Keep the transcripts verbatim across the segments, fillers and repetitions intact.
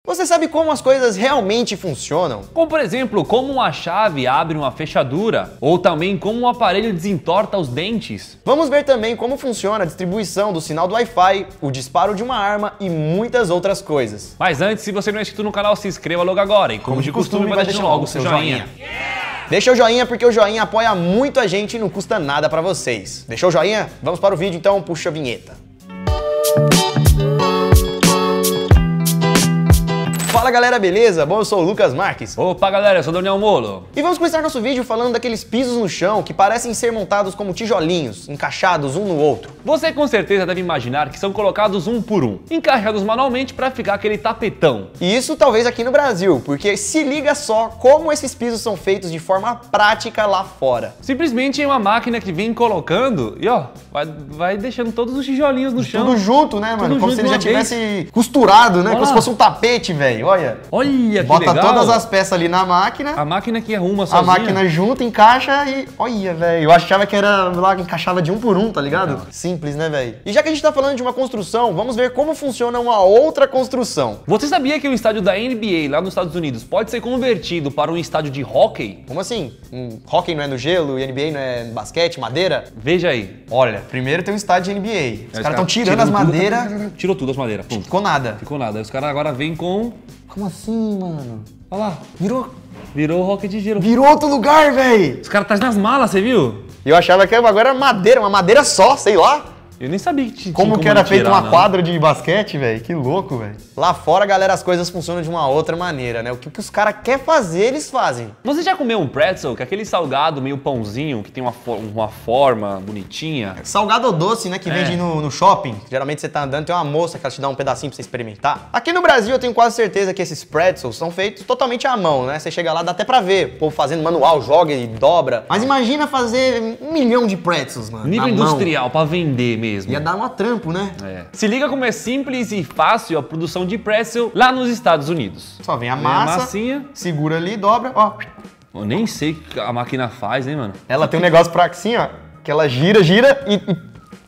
Você sabe como as coisas realmente funcionam? Como, por exemplo, como uma chave abre uma fechadura, ou também como um aparelho desentorta os dentes. Vamos ver também como funciona a distribuição do sinal do Wi-Fi, o disparo de uma arma e muitas outras coisas. Mas antes, se você não é inscrito no canal, se inscreva logo agora e, como, como de costume, costume vai deixando logo o seu joinha. joinha. Yeah! Deixa o joinha porque o joinha apoia muito a gente e não custa nada pra vocês. Deixou o joinha? Vamos para o vídeo então, puxa a vinheta. Fala galera, beleza? Bom, eu sou o Lucas Marques. Opa galera, eu sou o Daniel Molo. E vamos começar nosso vídeo falando daqueles pisos no chão que parecem ser montados como tijolinhos, encaixados um no outro. Você com certeza deve imaginar que são colocados um por um, encaixados manualmente para ficar aquele tapetão. E isso talvez aqui no Brasil, porque se liga só como esses pisos são feitos de forma prática lá fora. Simplesmente é uma máquina que vem colocando e ó, vai, vai deixando todos os tijolinhos no chão. Tudo junto, né, mano? Tudo como se ele já vez. tivesse costurado, né? Olha Como se fosse um tapete, velho. Olha. Olha que Bota legal. todas as peças ali na máquina. A máquina que arruma sozinha. A máquina junta, encaixa e... Olha, velho. Eu achava que era lá que encaixava de um por um, tá ligado? Não. Simples, né, velho? E já que a gente tá falando de uma construção, vamos ver como funciona uma outra construção. Você sabia que o estádio da N B A lá nos Estados Unidos pode ser convertido para um estádio de hóquei? Como assim? Um hóquei não é no gelo e N B A não é no basquete, madeira? Veja aí. Olha, primeiro tem um estádio de N B A. Os Os caras estão tirando as madeiras. Tirou tudo as madeiras. Pum. Ficou nada. Ficou nada. Aí os caras agora vêm com... Como assim, mano? Olha lá. Virou... Virou hóquei de gelo. Virou outro lugar, velho. Os caras tá nas malas, você viu? Eu achava que agora era madeira, uma madeira só, sei lá. Eu nem sabia que tinha como, como que era tirar, feita uma não. quadra de basquete, velho. Que louco, velho. Lá fora, galera, as coisas funcionam de uma outra maneira, né? O que, o que os caras querem fazer, eles fazem. Você já comeu um pretzel, que é aquele salgado meio pãozinho, que tem uma, for uma forma bonitinha? Salgado ou doce, né? Que É. vende no, no shopping. Geralmente você tá andando, tem uma moça que ela te dá um pedacinho pra você experimentar. Aqui no Brasil, eu tenho quase certeza que esses pretzels são feitos totalmente à mão, né? Você chega lá, dá até pra ver. O povo fazendo manual, joga e dobra. Mas imagina fazer um milhão de pretzels, mano. Nível na industrial, mão. pra vender mesmo. Ia dar uma trampo, né? É. Se liga como é simples e fácil a produção de pretzel lá nos Estados Unidos. Só vem a Vem massa, a massinha. segura ali, dobra, ó. Eu nem sei o que a máquina faz, hein, mano? Ela tem um negócio pra assim, ó, que ela gira, gira e... e...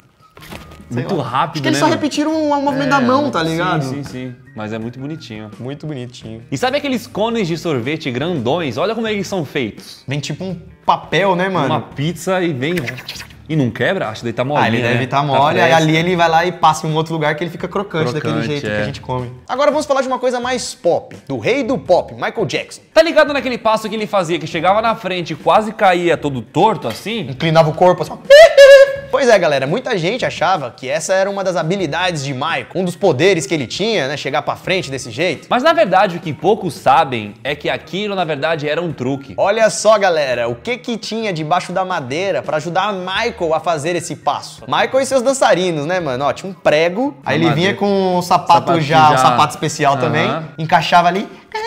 Muito lá. rápido, Acho que eles né, só mano? repetiram um movimento É, da mão, tá ligado? Sim, sim, sim. Mas é muito bonitinho. Muito bonitinho. E sabe aqueles cones de sorvete grandões? Olha como eles são feitos. Vem tipo um papel, né, mano? Uma pizza e vem... E não quebra? Acho que daí tá mole, Ah, ele né? deve estar tá mole, aí ali ele vai lá e passa em um outro lugar que ele fica crocante, Crocante, daquele jeito é. que a gente come. Agora vamos falar de uma coisa mais pop, do rei do pop, Michael Jackson. Tá ligado naquele passo que ele fazia, que chegava na frente e quase caía todo torto assim? Inclinava o corpo assim. Pois é, galera, muita gente achava que essa era uma das habilidades de Michael, um dos poderes que ele tinha, né, chegar pra frente desse jeito. Mas na verdade o que poucos sabem é que aquilo na verdade era um truque. Olha só, galera, o que que tinha debaixo da madeira pra ajudar Michael a fazer esse passo. Michael e seus dançarinos, né, mano? Ó, tinha um prego, aí ele vinha com o sapato, Sapato já, já. o sapato especial Aham. também, encaixava ali.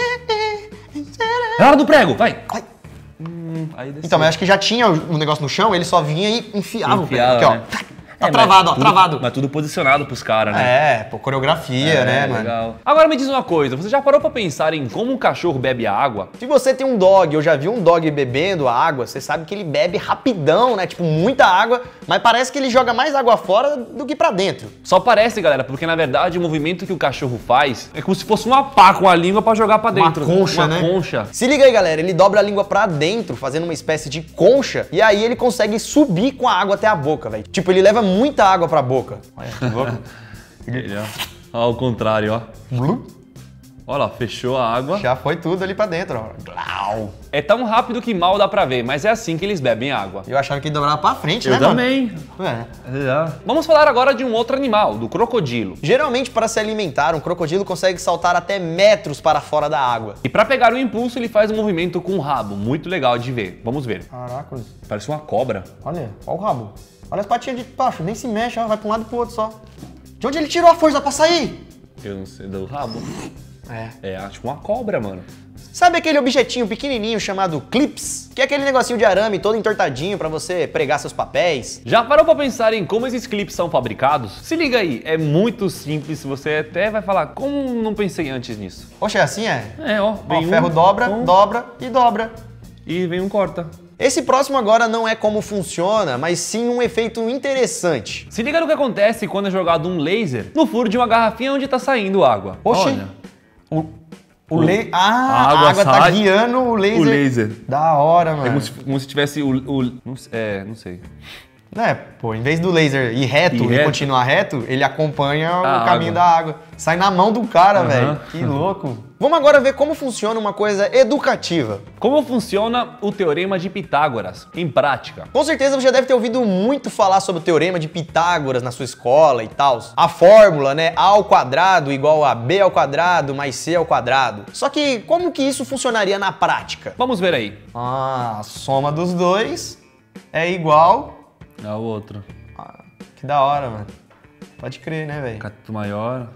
É hora do prego, vai! Ai. Hum, aí desceu. Então, mas acho que já tinha o negócio no chão, ele só vinha e enfiava, o prego. Enfiava, Aqui, ó. né? Tá É, travado, mas ó, tudo- travado. Mas tudo posicionado pros caras, né? É, pô, coreografia, né, mano? legal. Agora me diz uma coisa, você já parou pra pensar em como um cachorro bebe a água? Se você tem um dog, eu já vi um dog bebendo a água, você sabe que ele bebe rapidão, né? Tipo, muita água, mas parece que ele joga mais água fora do que pra dentro. Só parece, galera, porque na verdade o movimento que o cachorro faz é como se fosse uma pá com a língua pra jogar pra Uma dentro. concha, uma né? concha. Se liga aí, galera, ele dobra a língua pra dentro, fazendo uma espécie de concha, e aí ele consegue subir com a água até a boca, velho. Tipo, ele leva muita água pra boca. Olha, que louco. Ele, ó. Ó, ao contrário, ó. Blup. Olha lá, fechou a água. Já foi tudo ali pra dentro, ó. Glau. É tão rápido que mal dá pra ver, mas é assim que eles bebem água. Eu achava que ele dobrava pra frente, Eu né, também. mano? É. É. Vamos falar agora de um outro animal, do crocodilo. Geralmente, para se alimentar, um crocodilo consegue saltar até metros para fora da água. E pra pegar o impulso, ele faz um movimento com o rabo, muito legal de ver. Vamos ver. Caraca, Parece uma cobra. olha, olha o rabo. Olha as patinhas de baixo, nem se mexe, ó, vai pra um lado e pro outro só. De onde ele tirou a força pra sair? Eu não sei, do rabo. É. É, tipo uma cobra, mano. Sabe aquele objetinho pequenininho chamado clips? Que é aquele negocinho de arame todo entortadinho pra você pregar seus papéis? Já parou pra pensar em como esses clipes são fabricados? Se liga aí, é muito simples, você até vai falar, como não pensei antes nisso? Oxe, é assim é? É, ó, Ó, vem o ferro um, dobra, um, dobra e dobra. e vem um corta. Esse próximo agora não é como funciona, mas sim um efeito interessante. Se liga no que acontece quando é jogado um laser no furo de uma garrafinha onde tá saindo água. Oxe, Olha. o, O le... Ah, a a água água tá sai- guiando o laser. O laser. Da hora, É mano. como se, como se tivesse o... o não, sei- é, não sei. É, pô, em vez do laser ir reto Ir e reto? continuar reto, ele acompanha o A caminho água. da água. Sai na mão do cara, Aham. velho. Que louco. Vamos agora ver como funciona uma coisa educativa. Como funciona o Teorema de Pitágoras, em prática? Com certeza você já deve ter ouvido muito falar sobre o Teorema de Pitágoras na sua escola e tal. A fórmula, né? A ao quadrado igual a B ao quadrado mais C ao quadrado. Só que como que isso funcionaria na prática? Vamos ver aí. Ah, a soma dos dois é igual... É o outro. Ah, que da hora, mano. Pode crer, né, velho? Cateto maior.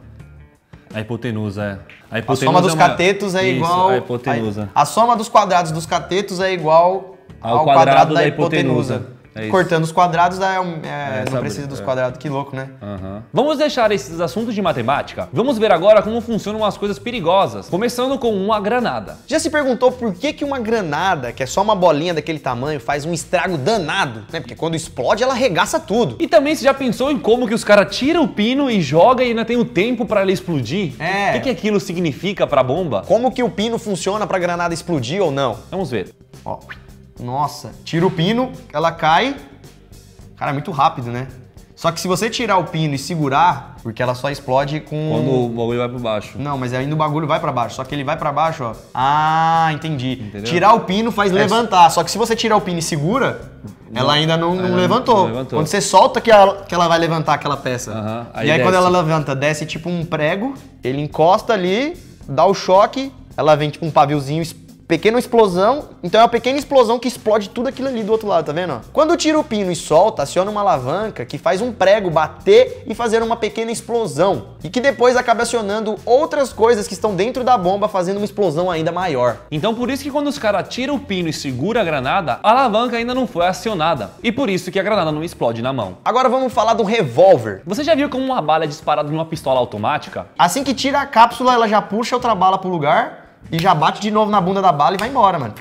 A hipotenusa, é. A, A hipotenusa soma dos é uma- catetos é Isso, igual... a hipotenusa. A, a soma dos quadrados dos catetos é igual Ao ao, quadrado quadrado, da da hipotenusa. hipotenusa. É isso. Cortando os quadrados, dá, é, um- é, É, não sabe, precisa dos é. quadrados. Que louco, né? Aham. Vamos deixar esses assuntos de matemática? Vamos ver agora como funcionam as coisas perigosas, começando com uma granada. Já se perguntou por que, que uma granada, que é só uma bolinha daquele tamanho, faz um estrago danado? Né? Porque quando explode, ela arregaça tudo. E também você já pensou em como que os caras tiram o pino e jogam e ainda tem o tempo pra ele explodir? É. O que, que aquilo significa pra bomba? Como que o pino funciona pra granada explodir ou não? Vamos ver. Ó, nossa, tira o pino, ela cai. Cara, é muito rápido, né? Só que se você tirar o pino e segurar, porque ela só explode com... Quando o bagulho vai pro baixo. Não, mas ainda o bagulho vai pra baixo. Só que ele vai pra baixo, ó. Ah, entendi. Entendeu? Tirar o pino faz levantar. Só que se você tirar o pino e segura, ela ainda não, não Ela levantou. não levantou. Quando você solta que ela, que ela vai levantar aquela peça. Aham, aí E aí quando desce. ela levanta, desce tipo um prego, ele encosta ali, dá o choque, ela vem tipo um paviozinho, es- pequena explosão. Então é uma pequena explosão que explode tudo aquilo ali do outro lado, tá vendo? ó? Quando tira o pino e solta, aciona uma alavanca que faz um prego bater e fazer uma pequena explosão. E que depois acaba acionando outras coisas que estão dentro da bomba, fazendo uma explosão ainda maior. Então por isso que quando os caras tiram o pino e segura a granada, a alavanca ainda não foi acionada. E por isso que a granada não explode na mão. Agora vamos falar do revólver. Você já viu como uma bala é disparada de uma pistola automática? Assim que tira a cápsula, ela já puxa outra bala pro lugar e já bate de novo na bunda da bala e vai embora, mano.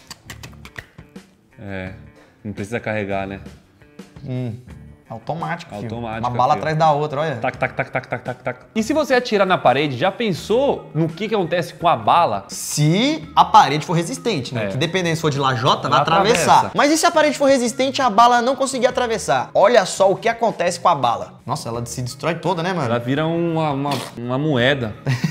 É, não precisa carregar, né? Automático, filho. Automático, Uma bala filho. atrás da outra, olha. Tac, tac, tac, tac, tac, tac, tac. E se você atirar na parede, já pensou no que, que acontece com a bala? Se a parede for resistente, né? É. Que dependendo se for de lajota, vai Ela atravessar. atravessa. Mas e se a parede for resistente e a bala não conseguir atravessar? Olha só o que acontece com a bala. Nossa, ela se destrói toda, né, mano? Ela vira uma, uma, uma moeda.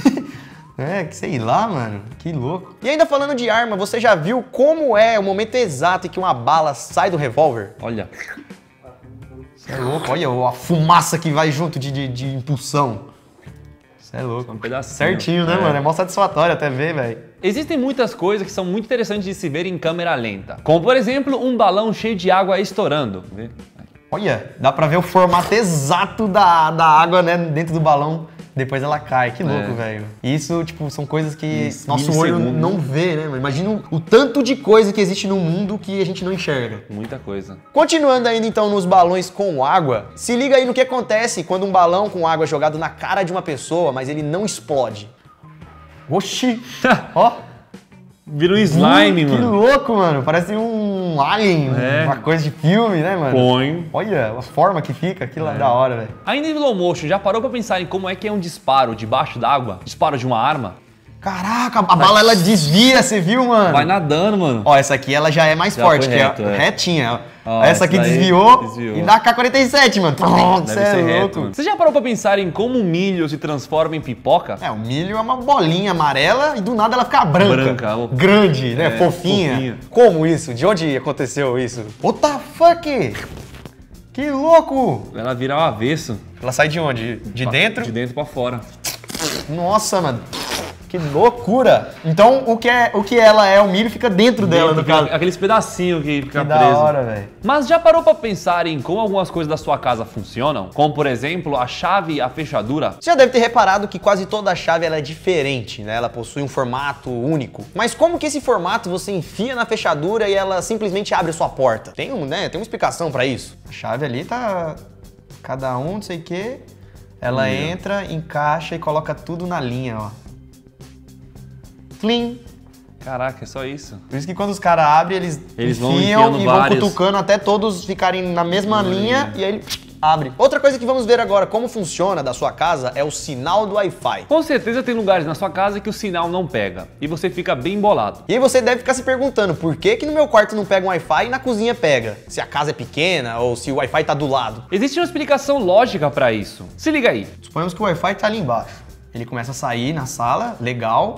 É, que sei lá, mano. Que louco. E ainda falando de arma, você já viu como é o momento exato em que uma bala sai do revólver? Olha. Você é louco. Olha a fumaça que vai junto de, de, de impulsão. Você é louco. Um pedacinho. Certinho, né, É. mano? É mó satisfatório até ver, velho. Existem muitas coisas que são muito interessantes de se ver em câmera lenta. Como, por exemplo, um balão cheio de água estourando. Vê? Olha, dá pra ver o formato exato da, da água, né, dentro do balão. Depois ela cai. Que louco, É. velho. Isso, tipo, são coisas que Isso, nosso olho milissegundos. não vê, né? mano? Imagina o, o tanto de coisa que existe no mundo que a gente não enxerga. Muita coisa. Continuando ainda então nos balões com água, se liga aí no que acontece quando um balão com água é jogado na cara de uma pessoa, mas ele não explode. Oxi! Ó! Vira um slime, que mano. louco, mano. Parece um alien, É. uma coisa de filme, né, mano? Põe. Olha a forma que fica, aquilo é da hora, velho. Ainda em slow motion, já parou pra pensar em como é que é um disparo debaixo d'água? Disparo de uma arma? Caraca, a bala ela desvia, você viu, mano? Vai nadando, mano. Ó, essa aqui ela já é mais Já forte, foi que reto, é é. retinha. Ó, essa essa aqui daí desviou, desviou. e dá K quarenta e sete, mano. Você Deve é ser louco. reto, mano. Você já parou pra pensar em como o milho se transforma em pipoca? É, o milho é uma bolinha amarela e do nada ela fica branca. Branca, ó. Grande, né? É, fofinha. fofinha. Como isso? De onde aconteceu isso? What the fuck? Que louco! Ela vira o avesso. Ela sai de onde? De dentro? De dentro pra fora. Nossa, mano. Que loucura! Então o que, é, o que ela é, o milho, fica dentro dela, no Dentro, caso. fica- Aqueles pedacinhos que fica Que da preso. hora, velho. Mas já parou pra pensar em como algumas coisas da sua casa funcionam? Como, por exemplo, a chave e a fechadura? Você já deve ter reparado que quase toda a chave ela é diferente, né? Ela possui um formato único. Mas como que esse formato você enfia na fechadura e ela simplesmente abre a sua porta? Tem, um, né? Tem uma explicação pra isso. A chave ali tá... Cada um, não sei o quê. Ela entra, encaixa e coloca tudo na linha, ó. Clean. Caraca, é só isso. Por isso que quando os caras abrem, eles, Eles vão enfiam enfiando e vão vários. cutucando até todos ficarem na mesma linha e aí ele abre. Outra coisa que vamos ver agora como funciona da sua casa é o sinal do Wi-Fi. Com certeza tem lugares na sua casa que o sinal não pega e você fica bem bolado. E aí você deve ficar se perguntando por que que no meu quarto não pega um Wi-Fi e na cozinha pega? Se a casa é pequena ou se o Wi-Fi tá do lado. Existe uma explicação lógica para isso. Se liga aí. Suponhamos que o Wi-Fi tá ali embaixo. Ele começa a sair na sala, legal.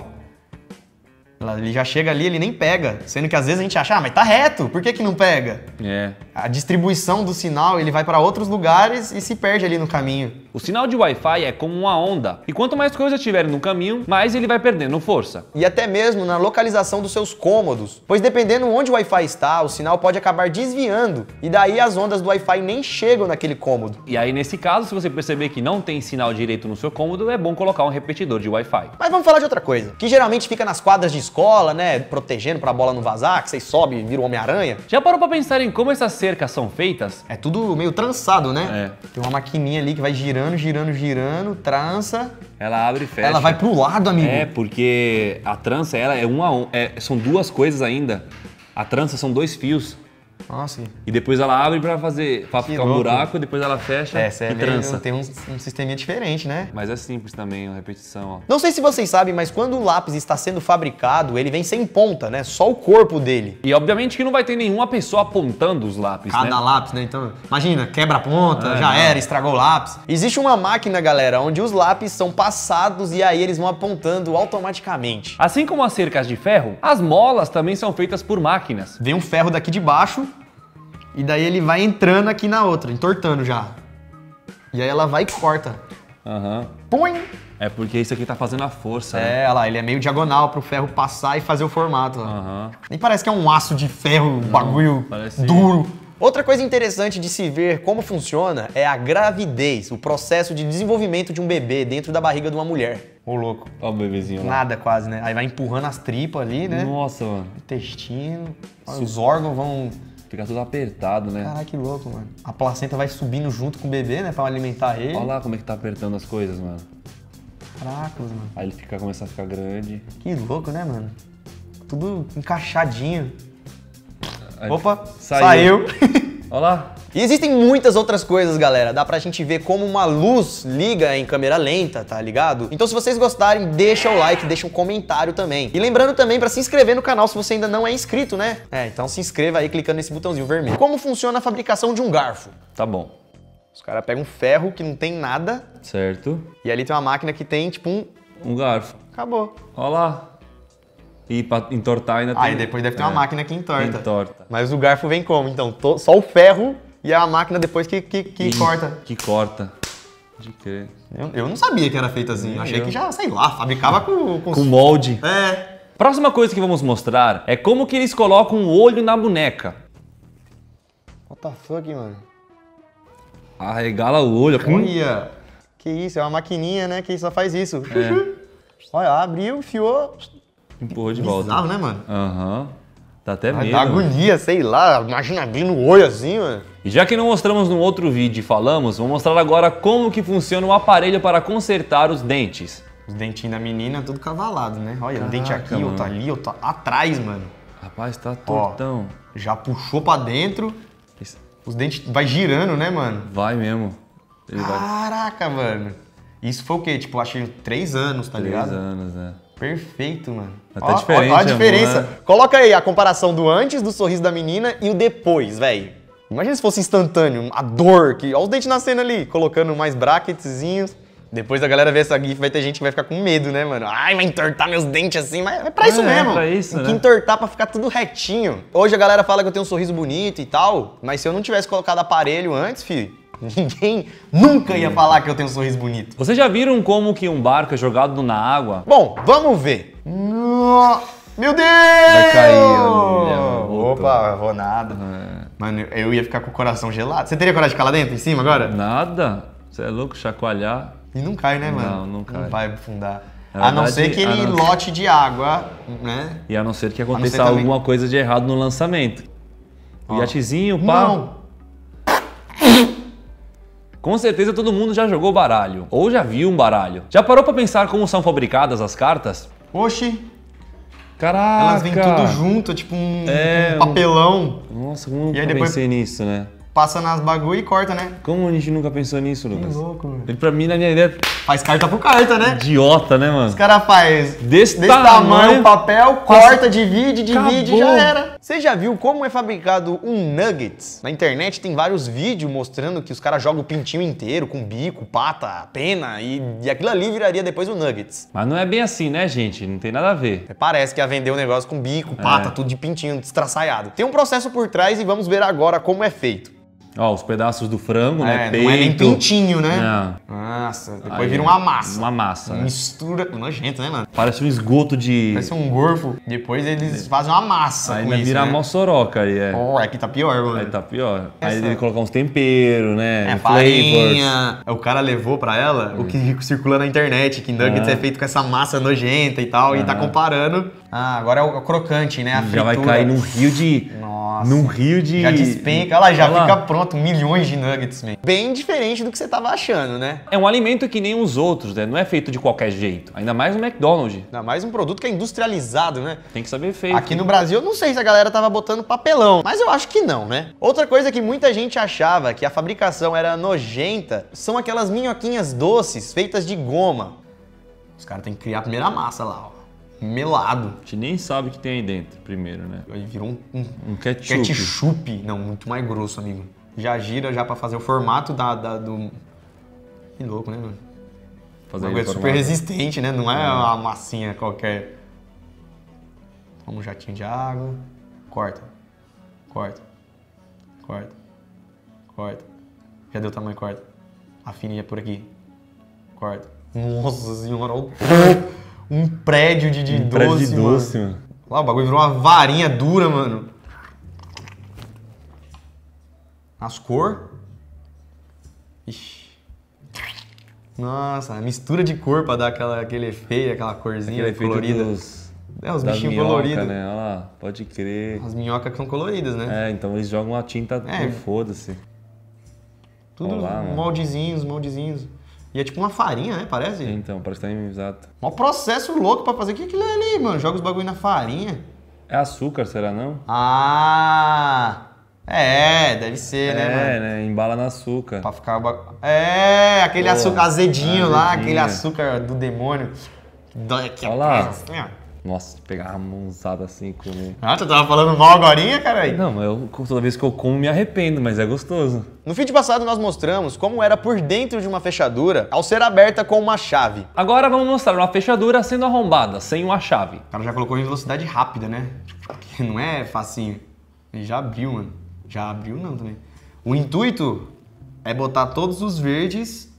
Ele já chega ali, ele nem pega. Sendo que às vezes a gente acha, ah, mas tá reto, por que que não pega? É. A distribuição do sinal, ele vai para outros lugares e se perde ali no caminho. O sinal de Wi-Fi é como uma onda. E quanto mais coisas tiverem no caminho, mais ele vai perdendo força. E até mesmo na localização dos seus cômodos. Pois dependendo onde o Wi-Fi está, o sinal pode acabar desviando. E daí as ondas do Wi-Fi nem chegam naquele cômodo. E aí, nesse caso, se você perceber que não tem sinal direito no seu cômodo, é bom colocar um repetidor de Wi-Fi. Mas vamos falar de outra coisa, que geralmente fica nas quadras de escola, né, protegendo pra bola não vazar, que vocês sobem e viram Homem-Aranha. Já parou pra pensar em como essas cercas são feitas? É tudo meio trançado, né? É. Tem uma maquininha ali que vai girando, girando, girando, trança. Ela abre e fecha. Ela vai pro lado, amigo. É, porque a trança, ela é uma, é, são duas coisas ainda. A trança são dois fios. Nossa. E depois ela abre pra fazer, pra Que ficar um louco. buraco, depois ela fecha Essa é e meio, trança. tem um, um sisteminha diferente, né? Mas é simples também, a repetição, ó. Não sei se vocês sabem, mas quando o lápis está sendo fabricado, ele vem sem ponta, né? Só o corpo dele. E obviamente que não vai ter nenhuma pessoa apontando os lápis, Cada né? lápis, né? Então, imagina, quebra a ponta, Ah, já não. era, estragou o lápis. Existe uma máquina, galera, onde os lápis são passados e aí eles vão apontando automaticamente. Assim como as cercas de ferro, as molas também são feitas por máquinas. Vem um ferro daqui de baixo e daí ele vai entrando aqui na outra, entortando já. E aí ela vai e corta. Aham. Pum! É porque isso aqui tá fazendo a força, né? É, olha lá, ele é meio diagonal pro ferro passar e fazer o formato. ó. Aham. Nem parece que é um aço de ferro, um bagulho parece- duro. Outra coisa interessante de se ver como funciona é a gravidez, o processo de desenvolvimento de um bebê dentro da barriga de uma mulher. Ô, louco. Ó o bebezinho lá. Nada quase, né? Aí vai empurrando as tripas ali, né? Nossa, mano. O intestino, os órgãos vão... Fica tudo apertado, né? Caralho, que louco, mano. A placenta vai subindo junto com o bebê, né? Pra alimentar ele. Olha lá como é que tá apertando as coisas, mano. Caracas, mano. Aí ele fica, começa a ficar grande. Que louco, né, mano? Tudo encaixadinho. Aí- Opa, Saiu. saiu. Olha lá. E existem muitas outras coisas, galera. Dá pra gente ver como uma luz liga em câmera lenta, tá ligado? Então se vocês gostarem, deixa o like, deixa um comentário também. E lembrando também pra se inscrever no canal se você ainda não é inscrito, né? É, então se inscreva aí clicando nesse botãozinho vermelho. Como funciona a fabricação de um garfo? Tá bom. Os caras pegam um ferro que não tem nada Certo. e ali tem uma máquina que tem tipo um... Um garfo. Acabou. Olha lá. E pra entortar ainda tem... Aí depois deve ter uma É, máquina que entorta. entorta. Mas o garfo vem como? Então, to- só o ferro e a máquina depois que, que, que E- corta. Que corta. De crer. Eu, eu não sabia que era feito assim. Eu achei eu. que já, sei lá, fabricava com... com... Com molde. É. Próxima coisa que vamos mostrar é como que eles colocam o olho na boneca. What the fuck, mano? Arregala o olho. Hum. Olha. Que isso, é uma maquininha, né, que só faz isso. É. Olha, abriu, enfiou. Empurrou de volta. Bizarro, né, mano? Aham. Dá até Vai medo. dar agonia, sei lá. Imagina abrindo o olho assim, mano. E já que não mostramos no outro vídeo e falamos, vou mostrar agora como que funciona o aparelho para consertar os dentes. Os dentinhos da menina, tudo cavalado, né? Olha, um dente Caraca, aqui, outro mano. ali, outro atrás, mano. Rapaz, tá Ó, tortão. já puxou pra dentro. Esse- Os dentes vai girando, né, mano? Vai mesmo. Ele vai Caraca, mano. Isso foi o quê? Tipo, achei três anos, tá três ligado? anos, né? Perfeito, mano. Tá Ó, diferente, ó, ó a amor, diferença. né? Coloca aí a comparação do antes do sorriso da menina e o depois, velho. Imagina se fosse instantâneo, a dor, que, ó os dentes nascendo ali, colocando mais bracketzinhos. Depois a galera vê essa gif, vai ter gente que vai ficar com medo, né, mano? Ai, vai entortar meus dentes assim, mas é pra isso É, mesmo. pra isso, Tem que né? entortar pra ficar tudo retinho. Hoje a galera fala que eu tenho um sorriso bonito e tal, mas se eu não tivesse colocado aparelho antes, filho, ninguém nunca ia falar que eu tenho um sorriso bonito. Vocês já viram como que um barco é jogado na água? Bom, vamos ver. No- Meu Deus! Vai cair, olha, voltou. Opa, vou nada. Mano, eu ia ficar com o coração gelado. Você teria coragem de ficar lá dentro, em cima agora? Nada. Você é louco, chacoalhar. E não cai, né, mano? Não, não cai. Não vai afundar. Na A não verdade, ser que a ele não- lote de água, né? E a não ser que não aconteça ser também- alguma coisa de errado no lançamento. O Ó. iatezinho, pá. Não. Com certeza todo mundo já jogou baralho. Ou já viu um baralho. Já parou pra pensar como são fabricadas as cartas? Oxi, Caraca! elas vêm tudo junto, tipo um, É, um papelão. Nossa, como eu E aí nunca depois- pensei nisso, né? passa nas bagulho e corta, né? Como a gente nunca pensou nisso, Que Lucas? louco, mano. Ele, pra mim, na minha ideia, Faz carta por carta, né? idiota, né, mano? Os caras faz Desse desse tamanho, tamanho, papel, corta, divide, divide e já Acabou. era. Você já viu como é fabricado um nuggets? Na internet tem vários vídeos mostrando que os caras jogam o pintinho inteiro, com bico, pata, pena, e, e aquilo ali viraria depois o nuggets. Mas não é bem assim, né, gente? Não tem nada a ver. Parece que ia vender o negócio com bico, pata, É. tudo de pintinho, destraçaiado. Tem um processo por trás e vamos ver agora como é feito. Ó, os pedaços do frango, né? É, Peito. não é nem pintinho, né? Não. Nossa, depois Aí, vira uma massa. Uma massa, né? Mistura. Nojento, né, mano? Parece um esgoto de... Parece um gorfo. Depois eles fazem uma massa Aí com vai isso, virar né? moçoroca aí, é. Oh, aqui tá pior, mano. Aí tá pior. Essa- Aí ele colocar uns temperos, né? É, flavors. farinha. O cara levou pra ela o que circula na internet, que nuggets Ah. é feito com essa massa nojenta e tal, e tá Ah. comparando. Ah, agora é o crocante, né? A Já vai fritura. cair num rio de... Nossa. Num rio de... Já despenca, olha lá, já Olha lá. fica pronto, milhões de nuggets, man. Bem diferente do que você tava achando, né? É um alimento que nem os outros, né? Não é feito de qualquer jeito. Ainda mais no McDonald's. Ainda mais um produto que é industrializado, né? Tem que saber feito. Aqui no Brasil, eu não sei se a galera tava botando papelão, mas eu acho que não, né? Outra coisa que muita gente achava que a fabricação era nojenta são aquelas minhoquinhas doces feitas de goma. Os caras têm que criar a primeira massa lá, ó. Melado. A gente nem sabe o que tem aí dentro, primeiro, né? Aí virou um, um Um ketchup. ketchup. Não, muito mais grosso, amigo. Já gira já pra fazer o formato da, da- do... Que louco, né, mano? Fazer O bagulho é ele super formado. resistente, né? Não é uma massinha qualquer. Toma um jatinho de água. Corta. Corta. Corta. Corta. Já deu tamanho, corta. A fininha por aqui. Corta. Nossa senhora, olha o- um prédio de, de Um doce, prédio de mano. doce, mano. Lá, o bagulho virou uma varinha dura, mano. As cor. Ixi. Nossa, a mistura de cor pra dar aquela, aquele efeito, aquela corzinha Aquele efeito colorida. dos... É, os das bichinhos minhoca, coloridos. né? Olha lá, pode crer. As minhocas que são coloridas, né? É, então eles jogam a tinta, É. é. foda-se. Tudo olha lá, mano. moldezinhos, moldezinhos. E é tipo uma farinha, né? Parece. Então, parece que tá em- exato. Mó processo louco pra fazer. O que é aquilo ali, mano? Joga os bagulho na farinha. É açúcar, será não? Ah! É, deve ser, né, mano? É, né? Embala no açúcar. Pra ficar... ba- É, aquele Pô, açúcar azedinho lá, azedinho. aquele açúcar do demônio. Que dói aqui Olha lá. atrás, assim, ó. Nossa, pegar uma mãozada assim e comer. Ah, tu tava falando mal agorinha, caralho? Não, mas eu, toda vez que eu como me arrependo, mas é gostoso. No vídeo passado nós mostramos como era por dentro de uma fechadura ao ser aberta com uma chave. Agora vamos mostrar uma fechadura sendo arrombada, sem uma chave. O cara já colocou em velocidade rápida, né? Que não é facinho. Ele já abriu, mano. Já abriu não também. O intuito é botar todos os verdes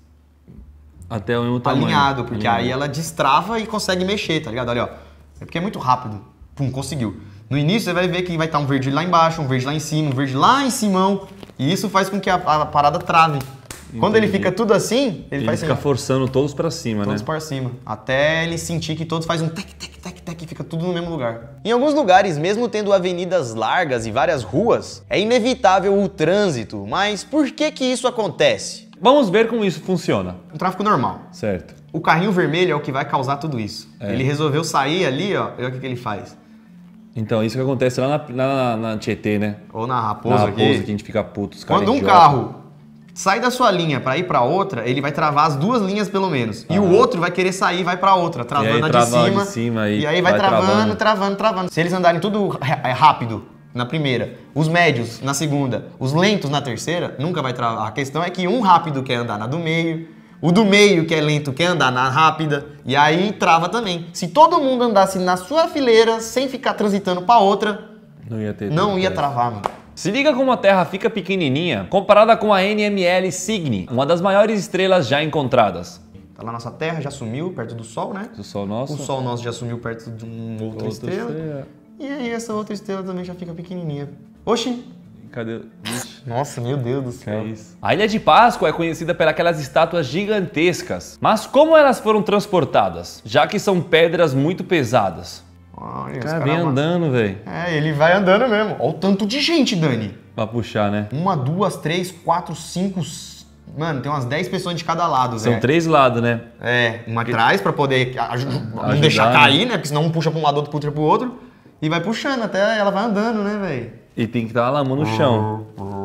Até o mesmo tamanho. alinhado, porque Alinhado. aí ela destrava e consegue mexer, tá ligado? Olha, ó. É porque é muito rápido. Pum, conseguiu. No início você vai ver que vai estar um verde lá embaixo, um verde lá em cima, um verde lá em cima. E isso faz com que a, a parada trave. Quando ele Entendi. fica tudo assim, ele, Ele faz fica assim, ó, forçando todos pra cima, todos né? para cima. Até ele sentir que todos fazem um tec, tec, tec, tec e fica tudo no mesmo lugar. Em alguns lugares, mesmo tendo avenidas largas e várias ruas, é inevitável o trânsito. Mas por que que isso acontece? Vamos ver como isso funciona. Um tráfego normal. Certo. O carrinho vermelho é o que vai causar tudo isso. É. Ele resolveu sair ali, ó, e olha o que, que ele faz. Então, isso que acontece lá na, na, na Tietê, né? Ou na Na raposa, raposa, aqui. que a gente fica puto. Os caras Quando um idiota. carro sai da sua linha pra ir pra outra, ele vai travar as duas linhas pelo menos. E o outro vai querer sair e vai pra outra, travando aí a de trava a de cima. cima e e aí vai, vai travando, travando. travando, travando. Se eles andarem tudo ra- é, rápido na primeira, os médios na segunda, os lentos na terceira, nunca vai travar. A questão é que um rápido quer andar na do meio, o do meio que é lento quer andar na rápida, e aí trava também. Se todo mundo andasse na sua fileira sem ficar transitando pra outra, Não ia ter. não tempo, ia né? travar, mano. Se liga como a Terra fica pequenininha comparada com a N M L Cygni, uma das maiores estrelas já encontradas. Tá lá nossa Terra, já sumiu perto do Sol, né? Do Sol nosso. O Sol nosso já sumiu perto de uma outra, outra estrela. estrela. E aí essa outra estrela também já fica pequenininha. Oxi! Cadê? Ixi, Nossa, meu Deus do que céu. é isso? A Ilha de Páscoa é conhecida por aquelas estátuas gigantescas. Mas como elas foram transportadas? Já que são pedras muito pesadas. Olha, O os cara cara vem ma- andando, velho. É, ele vai andando mesmo. Olha o tanto de gente, Dani. Pra puxar, né? Uma, duas, três, quatro, cinco... s- Mano, tem umas dez pessoas de cada lado, São Zé. três lados, né? É, uma atrás pra poder aju- não Ajudar, deixar né? cair, né? Porque senão um puxa pra um lado, outro puxa pro outro. E vai puxando até ela vai andando, né, velho? E tem que estar lá a mão no chão.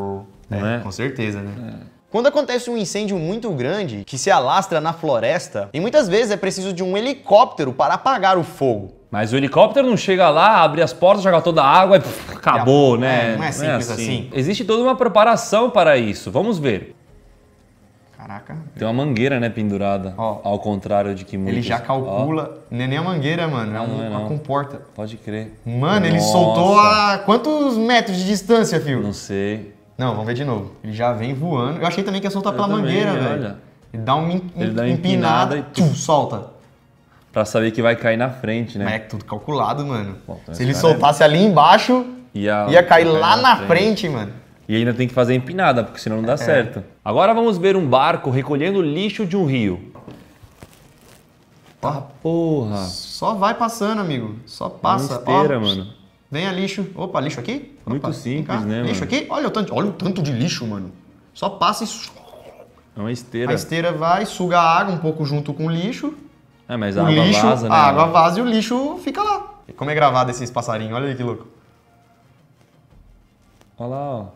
não é? Com certeza, né? É. Quando acontece um incêndio muito grande, que se alastra na floresta, e muitas vezes é preciso de um helicóptero para apagar o fogo. Mas o helicóptero não chega lá, abre as portas, joga toda a água e pff, acabou, é, né? Não é simples não é assim. assim. Existe toda uma preparação para isso. Vamos ver. Caraca. Tem uma mangueira, né, pendurada. Ó, ao contrário de que muitos... Ele já calcula... Ó. Nem a mangueira, mano. Não, é, um, não é não. Uma comporta. Pode crer. Mano, Nossa. Ele soltou a quantos metros de distância, filho? Não sei. Não, vamos ver de novo. Ele já vem voando. Eu achei também que ia soltar Eu pela também, mangueira, velho. Ele dá uma, in... Ele dá uma empinada, empinada e tu... solta. Pra saber que vai cair na frente, né? Mas é tudo calculado, mano. Bom, então se ele soltasse é... ali embaixo, ia, ia cair lá na frente. frente, mano. E ainda tem que fazer empinada, porque senão não dá é. certo. Agora vamos ver um barco recolhendo lixo de um rio. Tá, porra. Só vai passando, amigo. Só passa. Uma esteira, Ó, mano. Vem a lixo. Opa, lixo aqui? Muito Opa, simples, né, Lixo mano? aqui? Olha o, tanto, olha o tanto de lixo, mano. Só passa e... É uma esteira. A esteira vai, suga a água um pouco junto com o lixo. É, mas o a água lixo, vaza, né? A água vaza e o lixo fica lá. E como é gravado esses passarinhos, olha aí que louco. Olha lá, ó.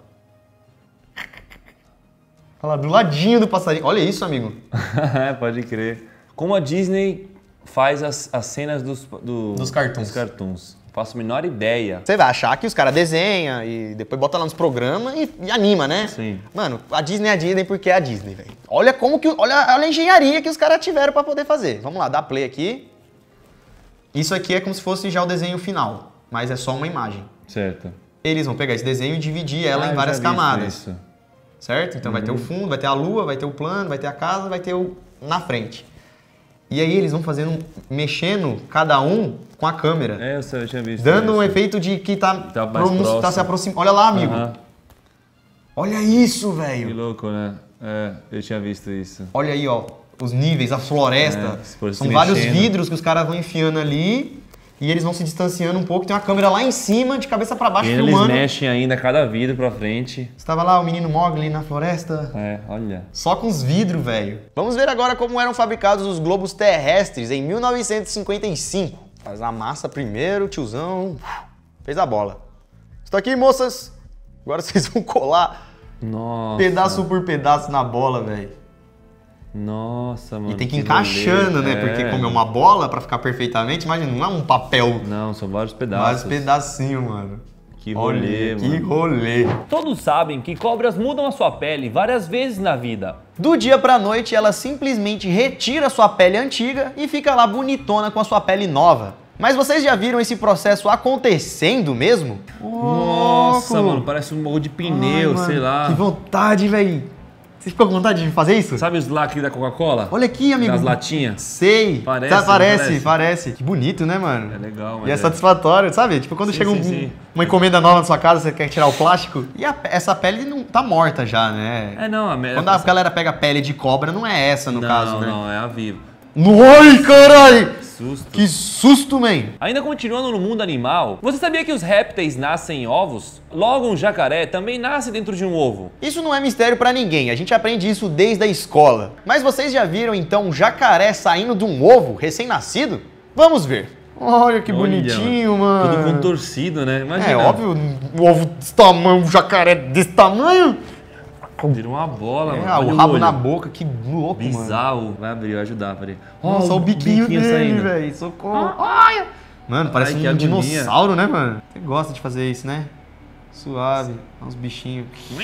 Olha lá, do ladinho do passarinho. Olha isso, amigo. É, pode crer. Como a Disney faz as, as cenas dos, do, dos cartoons. Dos cartoons. Faço a menor ideia. Você vai achar que os caras desenham e depois bota lá nos programas e, e anima, né? Sim. Mano, a Disney é a Disney porque é a Disney, velho. Olha como que... Olha, olha a engenharia que os caras tiveram pra poder fazer. Vamos lá, dá play aqui. Isso aqui é como se fosse já o desenho final, mas é só uma imagem. Certo. Eles vão pegar esse desenho e dividir ela ah, em várias camadas. Isso. Certo? Então uhum. vai ter o fundo, vai ter a lua, vai ter o plano, vai ter a casa, vai ter o na frente. E aí eles vão fazendo, mexendo cada um com a câmera. É, eu, sei, eu tinha visto. Dando isso. um efeito de que tá, tá, mais tá se aproximando. Olha lá, amigo. Uhum. Olha isso, velho. Que louco, né? É, eu tinha visto isso. Olha aí, ó. Os níveis, a floresta. É, São vários vidros que os caras vão enfiando ali. E eles vão se distanciando um pouco. Tem uma câmera lá em cima, de cabeça pra baixo, e filmando. Eles mexem ainda cada vidro pra frente. Estava lá o menino Mowgli na floresta. É, olha. Só com os vidros, velho. Vamos ver agora como eram fabricados os globos terrestres em mil novecentos e cinquenta e cinco. Faz a massa primeiro, o tiozão fez a bola. Estou aqui, moças. Agora vocês vão colar Nossa. pedaço por pedaço na bola, velho. Nossa, mano. E tem que ir encaixando, né? É. Porque como é uma bola, pra ficar perfeitamente, imagina, não é um papel. Não, são vários pedaços. Vários pedacinhos, mano. Que rolê, Olha, mano. Que rolê. Todos sabem que cobras mudam a sua pele várias vezes na vida. Do dia pra noite, ela simplesmente retira sua pele antiga e fica lá bonitona com a sua pele nova. Mas vocês já viram esse processo acontecendo mesmo? Nossa, mano, parece um molde de pneu, Ai, sei mano, lá. Que vontade, velho. Você ficou com vontade de fazer isso? Sabe os lacres da Coca-Cola? Olha aqui, amigo. Das latinhas? Sei. Parece, tá, parece, parece, parece. Que bonito, né, mano? É legal, mas E é, é satisfatório, sabe? Tipo, quando sim, chega um, sim, sim. uma encomenda nova na sua casa, você quer tirar o plástico. E a, essa pele não tá morta já, né? É, não. A quando a galera pega pele de cobra, não é essa no não, caso, né? Não, não, é a viva. Ai, caralho! Que susto. Que susto, man! Ainda continuando no mundo animal, você sabia que os répteis nascem em ovos? Logo, um jacaré também nasce dentro de um ovo. Isso não é mistério pra ninguém, a gente aprende isso desde a escola. Mas vocês já viram então um jacaré saindo de um ovo recém-nascido? Vamos ver. Olha que Olha, bonitinho, mano. Tudo contorcido, né? Imagina. É óbvio, um ovo desse tamanho, um jacaré desse tamanho. Vira uma bola, é, mano. Ah, o Olha rabo o na boca, que louco, Bizarro. mano. Vai abrir, vai ajudar, peraí. Nossa, oh, o biquinho, biquinho dele, velho. Socorro. Ai. Mano, parece Ai, um dinossauro, né, mano? Você gosta de fazer isso, né? Suave. Olha os bichinhos.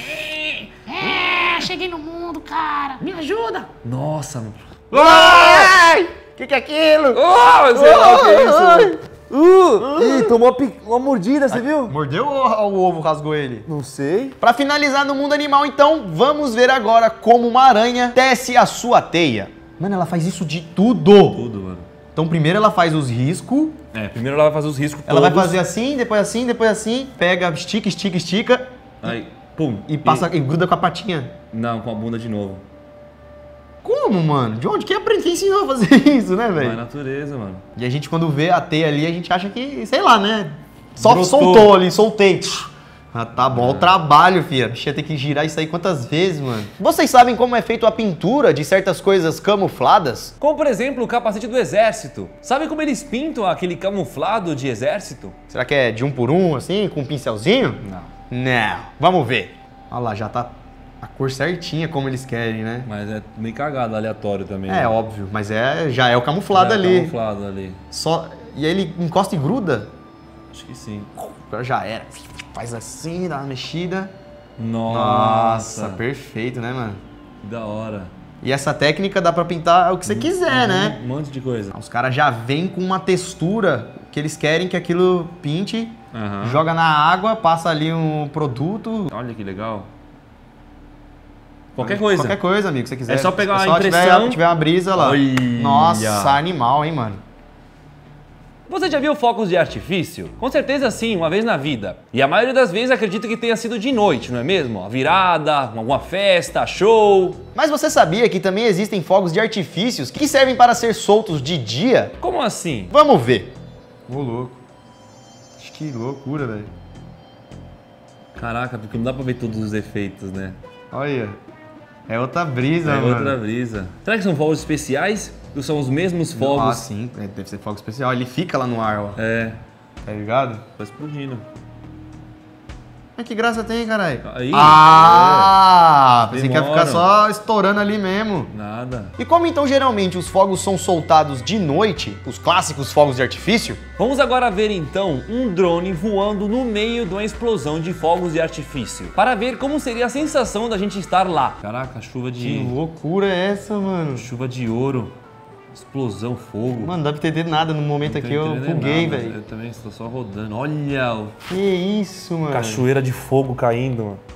É, cheguei no mundo, cara. Me ajuda. Nossa, mano. Ai! Que que é aquilo? Oh, sei lá o que é isso. Uh, Ih, tomou uma mordida, você viu? Mordeu ou o ovo rasgou ele? Não sei. Pra finalizar no mundo animal, então, vamos ver agora como uma aranha tece a sua teia. Mano, ela faz isso de tudo. Tudo, mano. Então, primeiro ela faz os riscos. É, primeiro ela vai fazer os riscos Ela todos. vai fazer assim, depois assim, depois assim. Pega, estica, estica, estica. Aí, pum. E passa, e, e gruda com a patinha. Não, com a bunda de novo. Como, mano? De onde? Quem aprendeu, quem ensinou a fazer isso, né, velho? É natureza, mano. E a gente, quando vê a teia ali, a gente acha que, sei lá, né? Só Brotou. soltou ali, soltei. Ah, tá bom. É. O trabalho, filha. A bicha tem que girar isso aí quantas vezes, mano? Vocês sabem como é feita a pintura de certas coisas camufladas? Como, por exemplo, o capacete do exército. Sabe como eles pintam aquele camuflado de exército? Será que é de um por um, assim, com um pincelzinho? Não. Não. Vamos ver. Olha lá, já tá a cor certinha como eles querem, né? Mas é meio cagado, aleatório também. É, né? óbvio, mas é, já é o camuflado Já é ali. camuflado ali. Só, e aí ele encosta e gruda, Acho que sim. agora já era. Faz assim, dá uma mexida. Nossa, Nossa, perfeito, né, mano? que da hora. E essa técnica dá pra pintar o que você quiser, né? Um monte de coisa. Os caras já vêm com uma textura que eles querem que aquilo pinte, Aham. joga na água, passa ali um produto. Olha que legal. Qualquer coisa. Qualquer coisa, amigo, que você quiser. É só pegar Se uma impressão. Tiver, tiver uma brisa lá. Olha. Nossa, animal, hein, mano? Você já viu fogos de artifício? Com certeza sim, uma vez na vida. E a maioria das vezes acredito que tenha sido de noite, não é mesmo? A virada, alguma festa, show. Mas você sabia que também existem fogos de artifícios que servem para ser soltos de dia? Como assim? Vamos ver. Ô, louco. Acho que loucura, velho. Caraca, porque não dá pra ver todos os efeitos, né? Olha. É outra brisa, É mano. outra brisa. Será que são fogos especiais? Ou são os mesmos fogos? Ah, sim. É, deve ser fogo especial. Ele fica lá no ar, ó. É, Tá ligado? tá explodindo. Mas que graça tem, caralho? Aí, Ah! é. Pensei que ia Demora. ficar só estourando ali mesmo. Nada. E como então geralmente os fogos são soltados de noite, os clássicos fogos de artifício? Vamos agora ver então um drone voando no meio de uma explosão de fogos de artifício, para ver como seria a sensação da gente estar lá. Caraca, chuva Que de loucura é essa, mano? chuva de ouro, explosão, fogo. Mano, não dá pra entender nada no momento Não tô aqui, eu entendendo buguei, nada, velho. Eu também estou só rodando. Olha o Que isso, mano? cachoeira de fogo caindo, mano.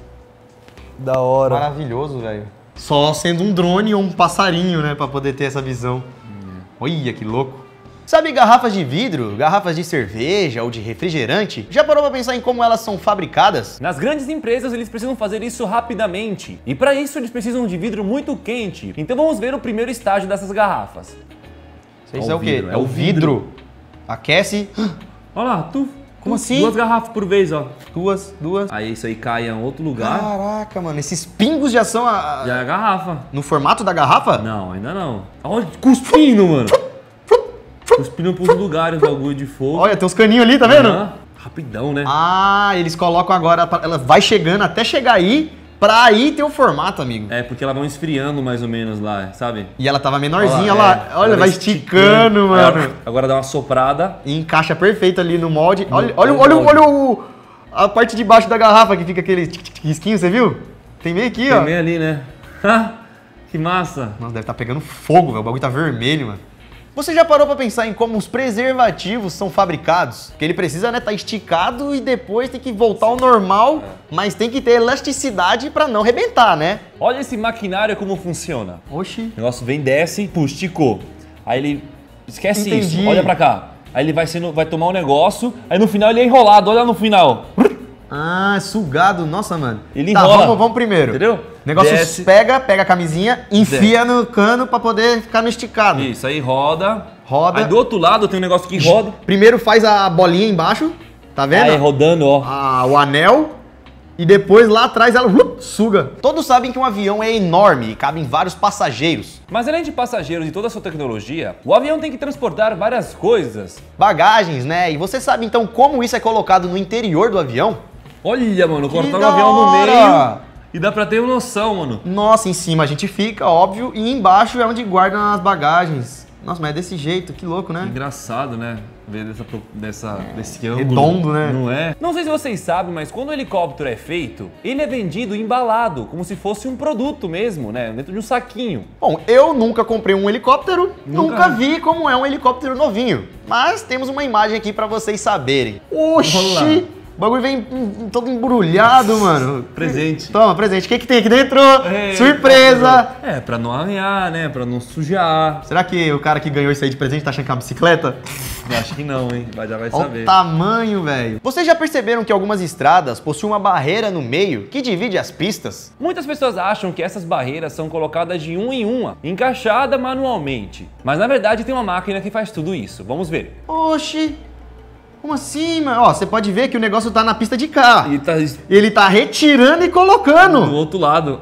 Da hora. Maravilhoso, velho. Só sendo um drone ou um passarinho, né, pra poder ter essa visão. Olha que louco. Sabe garrafas de vidro, garrafas de cerveja ou de refrigerante? Já parou pra pensar em como elas são fabricadas? Nas grandes empresas, eles precisam fazer isso rapidamente. E para isso, eles precisam de vidro muito quente. Então vamos ver o primeiro estágio dessas garrafas. Isso É é o o quê? vidro, É o vidro. Aquece. Olha lá, tu. Como tu, assim? Duas garrafas por vez, ó. Duas, duas. Aí isso aí cai em outro lugar. Caraca, mano, esses pingos já são a... Já é a garrafa. no formato da garrafa? Não, ainda não. Olha, cuspindo, mano. Cuspindo pros lugares o bagulho de fogo. Olha, tem uns caninhos ali, tá vendo? Aham. Rapidão, né? Ah, eles colocam agora, pra- ela vai chegando até chegar aí, pra aí ter o formato, amigo. É, porque elas vão esfriando mais ou menos lá, sabe? E ela tava menorzinha Olha lá. é. Olha, vai esticando, Aí, mano. agora dá uma soprada. E encaixa perfeito ali no molde. Olha, No olha, olha, molde. olha o, a parte de baixo da garrafa que fica aquele tic, tic, tic, risquinho, você viu? Tem meio aqui, ó. Também ali, né? Que massa. Nossa, deve estar pegando fogo, velho. O bagulho tá vermelho, mano. Você já parou pra pensar em como os preservativos são fabricados? Que ele precisa, né, tá esticado e depois tem que voltar ao normal, mas tem que ter elasticidade pra não rebentar, né? Olha esse maquinário como funciona. Oxi. O negócio vem, desce, puxa, esticou. Aí ele esquece Entendi. isso, olha pra cá. Aí ele vai, sendo, vai tomar um negócio, aí no final ele é enrolado, olha no final. Ah, é sugado. Nossa, mano. Ele tá, enrola. vamos, vamos primeiro. Entendeu? O negócio Desce. pega, pega a camisinha, enfia no cano pra poder ficar no esticado. Isso, aí roda. Roda. Aí do outro lado tem um negócio que roda. Primeiro faz a bolinha embaixo, tá vendo? Aí rodando, ó. Ah, o anel. E depois lá atrás ela uh, suga. Todos sabem que um avião é enorme e cabem vários passageiros. Mas além de passageiros e toda a sua tecnologia, o avião tem que transportar várias coisas. Bagagens, né? E você sabe então como isso é colocado no interior do avião? Olha, mano, cortaram o da avião no hora! meio e dá pra ter uma noção, mano. Nossa, em cima a gente fica, óbvio, e embaixo é onde guardam as bagagens. Nossa, mas é desse jeito, que louco, né? Engraçado, né? Ver dessa, pro- dessa, desse ângulo. Redondo, né? Não é? Não sei se vocês sabem, mas quando o helicóptero é feito, ele é vendido embalado, como se fosse um produto mesmo, né? Dentro de um saquinho. Bom, eu nunca comprei um helicóptero, Nunca. nunca vi como é um helicóptero novinho. Mas temos uma imagem aqui pra vocês saberem. Vamos Oxi! O bagulho vem hum, todo embrulhado, mano. Presente. Toma, presente. O que, que tem aqui dentro? Eita, Surpresa! É, pra não arranhar, né? Pra não sujar. Será que o cara que ganhou isso aí de presente tá achando que é uma bicicleta? Eu acho que não, hein? Vai, já vai Olha saber. o tamanho, velho. Vocês já perceberam que algumas estradas possuem uma barreira no meio que divide as pistas? Muitas pessoas acham que essas barreiras são colocadas de uma em uma, encaixada manualmente. Mas na verdade tem uma máquina que faz tudo isso. Vamos ver. Oxi! Como assim, mano? Ó, você pode ver que o negócio tá na pista de cá. E tá Ele tá retirando e do colocando. outro lado.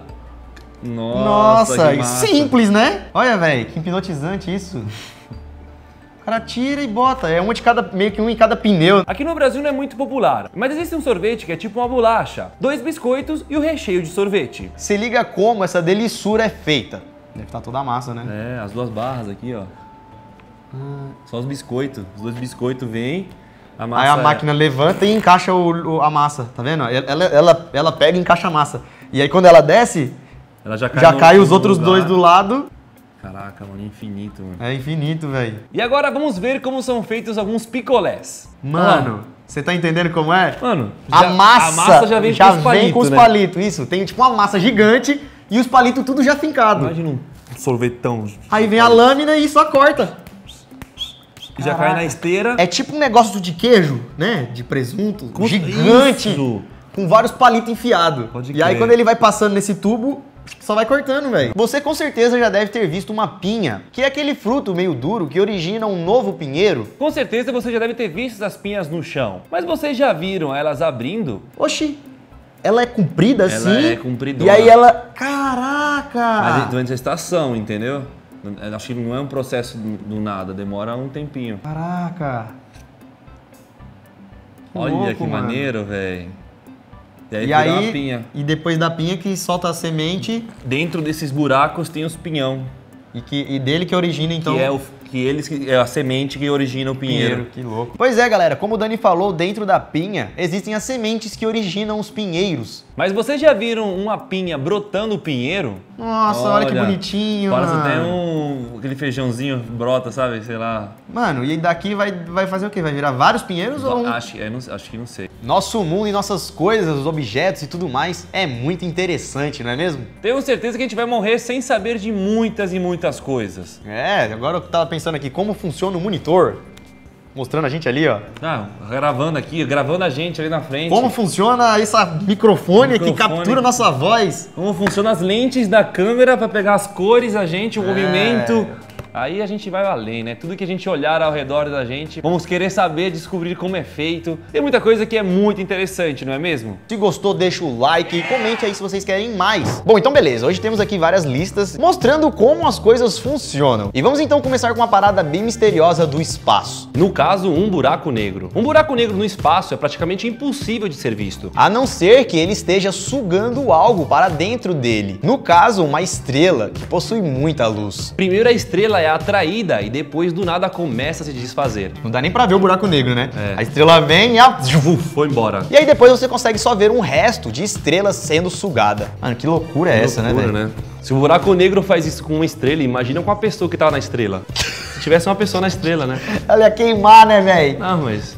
Nossa, Nossa, que massa. simples, né? Olha, velho, que hipnotizante isso. cara tira e bota, é uma de cada, meio que um em cada pneu. Aqui no Brasil não é muito popular, mas existe um sorvete que é tipo uma bolacha, dois biscoitos e o recheio de sorvete. Se liga como essa delissura é feita. Deve estar toda a massa, né? É, as duas barras aqui, ó. Ah, só os biscoitos. Os dois biscoitos vêm, a massa... Aí a máquina levanta e encaixa o, o, a massa, tá vendo? Ela, ela, ela pega e encaixa a massa. E aí quando ela desce, ela já cai, já no, cai os no outros lugar. dois do lado. Caraca, mano, infinito, mano. É infinito, velho. E agora vamos ver como são feitos alguns picolés. Mano, você tá entendendo como é? Mano, a já, massa, a massa já vem já com os vem palitos, com os né? palitos, isso. Tem tipo uma massa gigante e os palitos tudo já fincado. Imagina um sorvetão. Aí vem a lâmina e só corta. Já cai na esteira. É tipo um negócio de queijo, né? De presunto, Com- gigante, Isso. com vários palitos enfiados. Pode E aí crer. quando ele vai passando nesse tubo, só vai cortando, velho. Você com certeza já deve ter visto uma pinha, que é aquele fruto meio duro que origina um novo pinheiro. Com certeza você já deve ter visto as pinhas no chão. Mas vocês já viram elas abrindo? Oxi, ela é comprida Ela assim? é compridona. E aí ela... Caraca! Mas durante a estação, entendeu? Acho que não é um processo do do nada, demora um tempinho. Caraca! Que Olha louco, que mano. maneiro, velho. E aí E vira aí, uma pinha. e depois da pinha que solta a semente Dentro desses buracos tem os pinhão. e, que, e dele que origina então... Que é, o, que eles, que é a semente que origina o pinheiro. Que louco. Pois é, galera, como o Dani falou, dentro da pinha existem as sementes que originam os pinheiros. Mas vocês já viram uma pinha brotando pinheiro? Nossa, olha, que bonitinho, Parece mano. até um, aquele feijãozinho brota, sabe? Sei lá. Mano, e daqui vai, vai fazer o quê? Vai virar vários pinheiros ou um? Acho, é, não, acho que não sei. Nosso mundo e nossas coisas, os objetos e tudo mais é muito interessante, não é mesmo? Tenho certeza que a gente vai morrer sem saber de muitas e muitas coisas. É, agora eu tava pensando aqui, como funciona o monitor? Mostrando a gente ali, ó. Ah, gravando aqui, gravando a gente ali na frente. Como funciona esse microfone, que Microfone. captura nossa voz. Como funcionam as lentes da câmera para pegar as cores, a gente, o É. movimento. Aí a gente vai além, né? Tudo que a gente olhar ao redor da gente, vamos querer saber, descobrir como é feito. Tem muita coisa que é muito interessante, não é mesmo? Se gostou, deixa o like e comente aí se vocês querem mais. Bom, então beleza, hoje temos aqui várias listas mostrando como as coisas funcionam. E vamos então começar com uma parada bem misteriosa do espaço. No caso, um buraco negro. Um buraco negro no espaço é praticamente impossível de ser visto. A não ser que ele esteja sugando algo para dentro dele. No caso, uma estrela que possui muita luz. Primeiro a estrela é atraída e depois do nada começa a se desfazer. Não dá nem pra ver o buraco negro, né? É. A estrela vem e... A... Foi embora. E aí depois você consegue só ver um resto de estrelas sendo sugada. Mano, que loucura é essa, Loucura, né, velho? né? Se o buraco negro faz isso com uma estrela, imagina com a pessoa que tava na estrela. Se tivesse uma pessoa na estrela, né? Ela ia queimar, né, velho? Não, mas...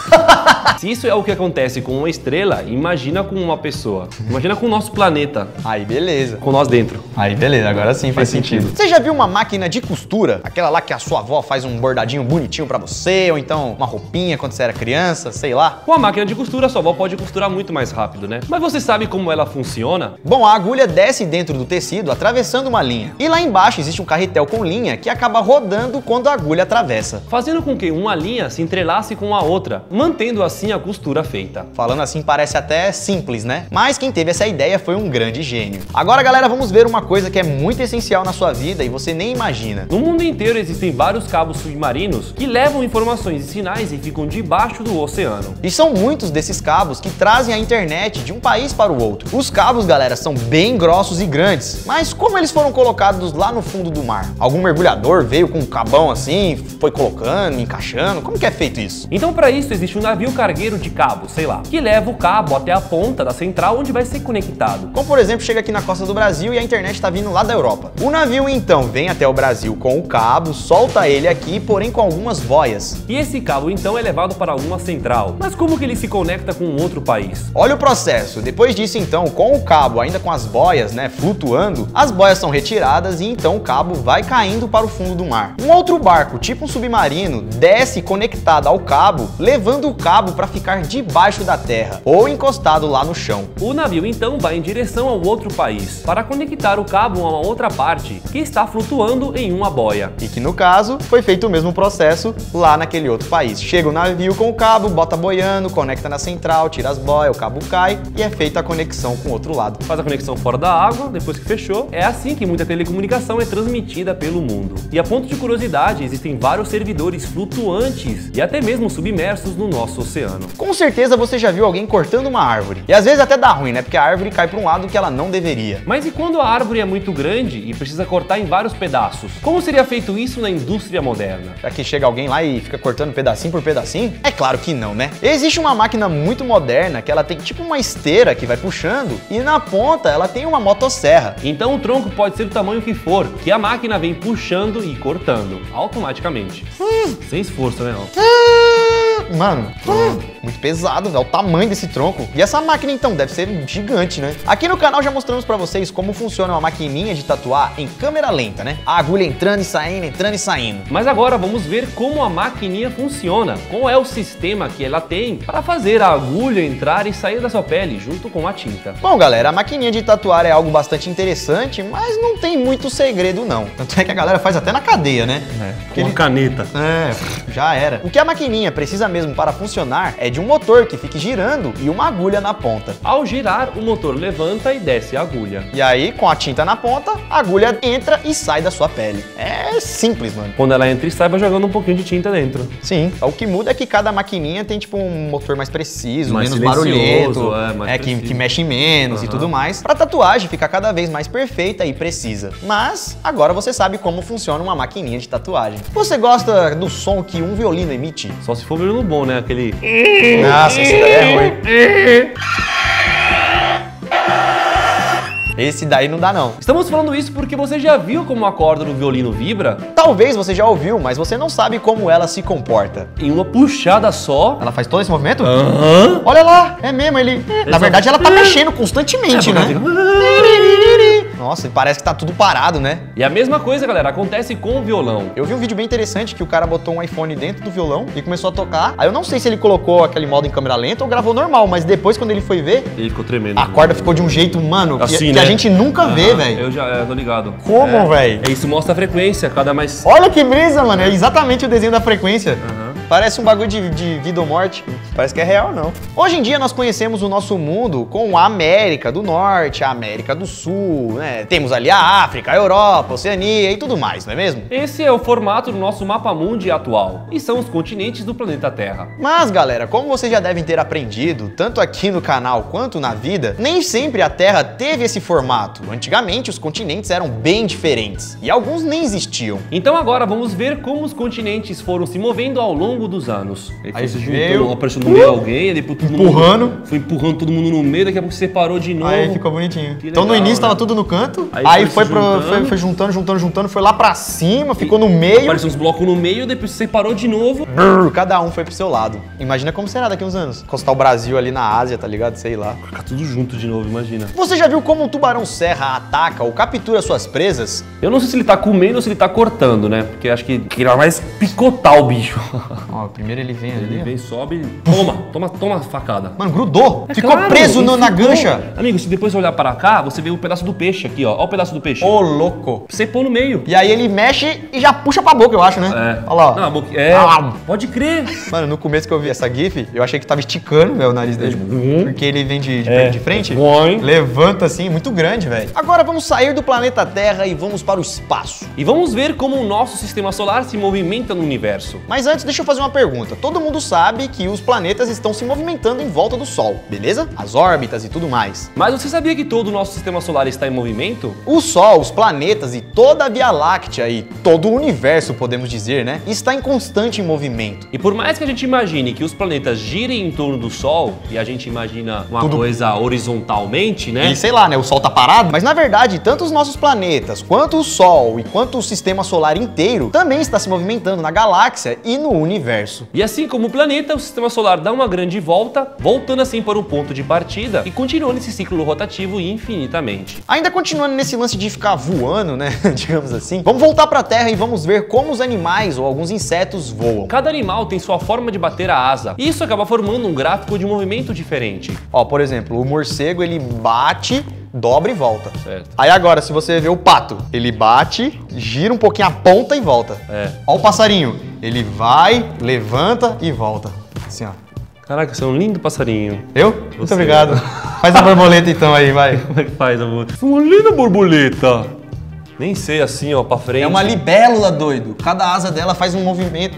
Se isso é o que acontece com uma estrela, imagina com uma pessoa. Imagina com o nosso planeta, Aí, beleza. com nós dentro. Aí, beleza. Agora sim faz, Faz sentido. sentido. Você já viu uma máquina de costura? Aquela lá que a sua avó faz um bordadinho bonitinho pra você, ou então uma roupinha quando você era criança, sei lá. Com a máquina de costura, sua avó pode costurar muito mais rápido, né? Mas você sabe como ela funciona? Bom, a agulha desce dentro do tecido atravessando uma linha. E lá embaixo existe um carretel com linha que acaba rodando quando a agulha atravessa. Fazendo com que uma linha se entrelace com a outra, mantendo assim a costura feita. Falando assim parece até simples, né? Mas quem teve essa ideia foi um grande gênio. Agora, galera, vamos ver uma coisa que é muito essencial na sua vida e você nem imagina. No mundo inteiro existem vários cabos submarinos que levam informações e sinais e ficam debaixo do oceano. E são muitos desses cabos que trazem a internet de um país para o outro. Os cabos, galera, são bem grossos e grandes, mas como eles foram colocados lá no fundo do mar? Algum mergulhador veio com um cabão assim, foi colocando, encaixando? Como que é feito isso? Então, para isso, existe um navio cargueiro de cabos, sei lá, que leva o cabo até a ponta da central onde vai ser conectado. Como, por exemplo, chega aqui na costa do Brasil e a internet está vindo lá da Europa. O navio, então, vem até o Brasil com o cabo, solta ele aqui, porém com algumas boias. E esse cabo, então, é levado para alguma central. Mas como que ele se conecta com um outro país? Olha o processo. Depois disso, então, com o cabo, ainda com as boias, né, flutuando, as boias são retiradas e então o cabo vai caindo para o fundo do mar. Um outro barco, tipo um submarino, desce conectado ao cabo, levando levando o cabo para ficar debaixo da terra ou encostado lá no chão. O navio então vai em direção ao outro país para conectar o cabo a uma outra parte que está flutuando em uma boia. E que no caso foi feito o mesmo processo lá naquele outro país. Chega o navio com o cabo, bota boiando, conecta na central, tira as boias, o cabo cai e é feita a conexão com o outro lado. Faz a conexão fora da água, depois que fechou. É assim que muita telecomunicação é transmitida pelo mundo. E a ponto de curiosidade, existem vários servidores flutuantes e até mesmo submersos no nosso oceano. Com certeza você já viu alguém cortando uma árvore. E às vezes até dá ruim, né? Porque a árvore cai para um lado que ela não deveria. Mas e quando a árvore é muito grande e precisa cortar em vários pedaços? Como seria feito isso na indústria moderna? Será que chega alguém lá e fica cortando pedacinho por pedacinho? É claro que não, né? Existe uma máquina muito moderna que ela tem tipo uma esteira que vai puxando e na ponta ela tem uma motosserra. Então o tronco pode ser do tamanho que for, que a máquina vem puxando e cortando automaticamente. Hum. Sem esforço, né? Mano, hum, muito pesado, velho, o tamanho desse tronco. E essa máquina, então, deve ser gigante, né? Aqui no canal já mostramos pra vocês como funciona uma maquininha de tatuar em câmera lenta, né? A agulha entrando e saindo, entrando e saindo. Mas agora vamos ver como a maquininha funciona. Qual é o sistema que ela tem para fazer a agulha entrar e sair da sua pele junto com a tinta. Bom, galera, a maquininha de tatuar é algo bastante interessante, mas não tem muito segredo, não. Tanto é que a galera faz até na cadeia, né? É, com uma caneta. É, já era. O que a maquininha precisa mesmo para funcionar é de um motor que fique girando e uma agulha na ponta. Ao girar, o motor levanta e desce a agulha. E aí, com a tinta na ponta, a agulha entra e sai da sua pele. É simples, mano. Quando ela entra e sai, vai jogando um pouquinho de tinta dentro. Sim. O que muda é que cada maquininha tem, tipo, um motor mais preciso, mais menos barulhento, é, mais é que, que mexe menos uhum. e tudo mais, pra tatuagem ficar cada vez mais perfeita e precisa. Mas, agora você sabe como funciona uma maquininha de tatuagem. Você gosta do som que um violino emite? Só se for violino bom, né? Aquele... Nossa, esse daí é ruim. Esse daí não dá, não. Estamos falando isso porque você já viu como a corda do violino vibra? Talvez você já ouviu, mas você não sabe como ela se comporta. Em uma puxada só... Ela faz todo esse movimento? Aham. Uhum. Olha lá, é mesmo, ele... ele Na verdade, ela tá mexendo constantemente, é, né? Nossa, parece que tá tudo parado, né? E a mesma coisa, galera, acontece com o violão. Eu vi um vídeo bem interessante que o cara botou um iPhone dentro do violão e começou a tocar. Aí eu não sei se ele colocou aquele modo em câmera lenta ou gravou normal, mas depois, quando ele foi ver... Ele ficou tremendo. A corda ficou de um jeito, mano, assim, que, né? que a gente nunca uhum. vê, velho. Eu já é, tô ligado. Como, é, velho? É, isso mostra a frequência, cada mais... Olha que brisa, mano. É exatamente o desenho da frequência. Uhum. Parece um bagulho de, de vida ou morte. Parece que é real, não. Hoje em dia nós conhecemos o nosso mundo com a América do Norte, a América do Sul, né? Temos ali a África, a Europa, a Oceania e tudo mais, não é mesmo? Esse é o formato do nosso mapa mundi atual. E são os continentes do planeta Terra. Mas, galera, como vocês já devem ter aprendido, tanto aqui no canal quanto na vida, nem sempre a Terra teve esse formato. Antigamente, os continentes eram bem diferentes. E alguns nem existiam. Então agora vamos ver como os continentes foram se movendo ao longo dos anos. Aí se veio, apareceu no meio alguém, aí depois todo empurrando, mundo, foi empurrando todo mundo no meio, daqui a pouco separou de novo. Aí ficou bonitinho. Que então legal, no início né? tava tudo no canto, aí, aí, aí foi, foi, pro, foi, foi juntando, juntando, juntando, foi lá pra cima, ficou no meio. Apareceu uns blocos no meio, depois separou de novo. Brrr, cada um foi pro seu lado. Imagina como será daqui uns anos. Encostar o Brasil ali na Ásia, tá ligado? Sei lá. Ficar tudo junto de novo, imagina. Você já viu como um tubarão-serra ataca ou captura suas presas? Eu não sei se ele tá comendo ou se ele tá cortando, né? Porque eu acho que ele vai mais picotar o bicho. Ó, primeiro ele vem ali. Ele vem, sobe, toma, toma, toma facada. Mano, grudou. É ficou claro, preso no, na ficou. gancha. Amigo, se depois você olhar para cá, você vê o pedaço do peixe aqui, ó. Ó o pedaço do peixe. Ô, louco. Você põe no meio. E aí ele mexe e já puxa pra boca, eu acho, né? É. Olha lá, ó. Não, a boca... É, Ah. pode crer. Mano, no começo que eu vi essa gif, eu achei que tava esticando, velho, o nariz dele. Uhum. Porque ele vem de, de, É. de frente, Boing. levanta assim, muito grande, velho. Agora vamos sair do planeta Terra e vamos para o espaço. E vamos ver como o nosso sistema solar se movimenta no universo. Mas antes, deixa eu fazer uma pergunta. Todo mundo sabe que os planetas estão se movimentando em volta do Sol, beleza? As órbitas e tudo mais. Mas você sabia que todo o nosso sistema solar está em movimento? O Sol, os planetas e toda a Via Láctea e todo o universo, podemos dizer, né? Está em constante movimento. E por mais que a gente imagine que os planetas girem em torno do Sol, e a gente imagina uma Tudo- coisa horizontalmente, né? E sei lá, né? O Sol tá parado. Mas na verdade, tanto os nossos planetas, quanto o Sol e quanto o sistema solar inteiro também está se movimentando na galáxia e no universo. universo. E assim como o planeta, o sistema solar dá uma grande volta, voltando assim para o ponto de partida e continuando esse ciclo rotativo infinitamente. Ainda continuando nesse lance de ficar voando, né, digamos assim, vamos voltar para a Terra e vamos ver como os animais ou alguns insetos voam. Cada animal tem sua forma de bater a asa, e isso acaba formando um gráfico de movimento diferente. Ó, por exemplo, o morcego ele bate, dobra e volta. Certo. Aí agora, se você ver o pato, ele bate, gira um pouquinho a ponta e volta. É. Ó o passarinho, ele vai, levanta e volta. Assim, ó. Caraca, você é um lindo passarinho. Eu? Muito Você. obrigado. Faz a borboleta então aí, vai. Como é que faz, amor? Uma linda borboleta. Nem sei assim, ó, pra frente. É uma libélula, doido. Cada asa dela faz um movimento.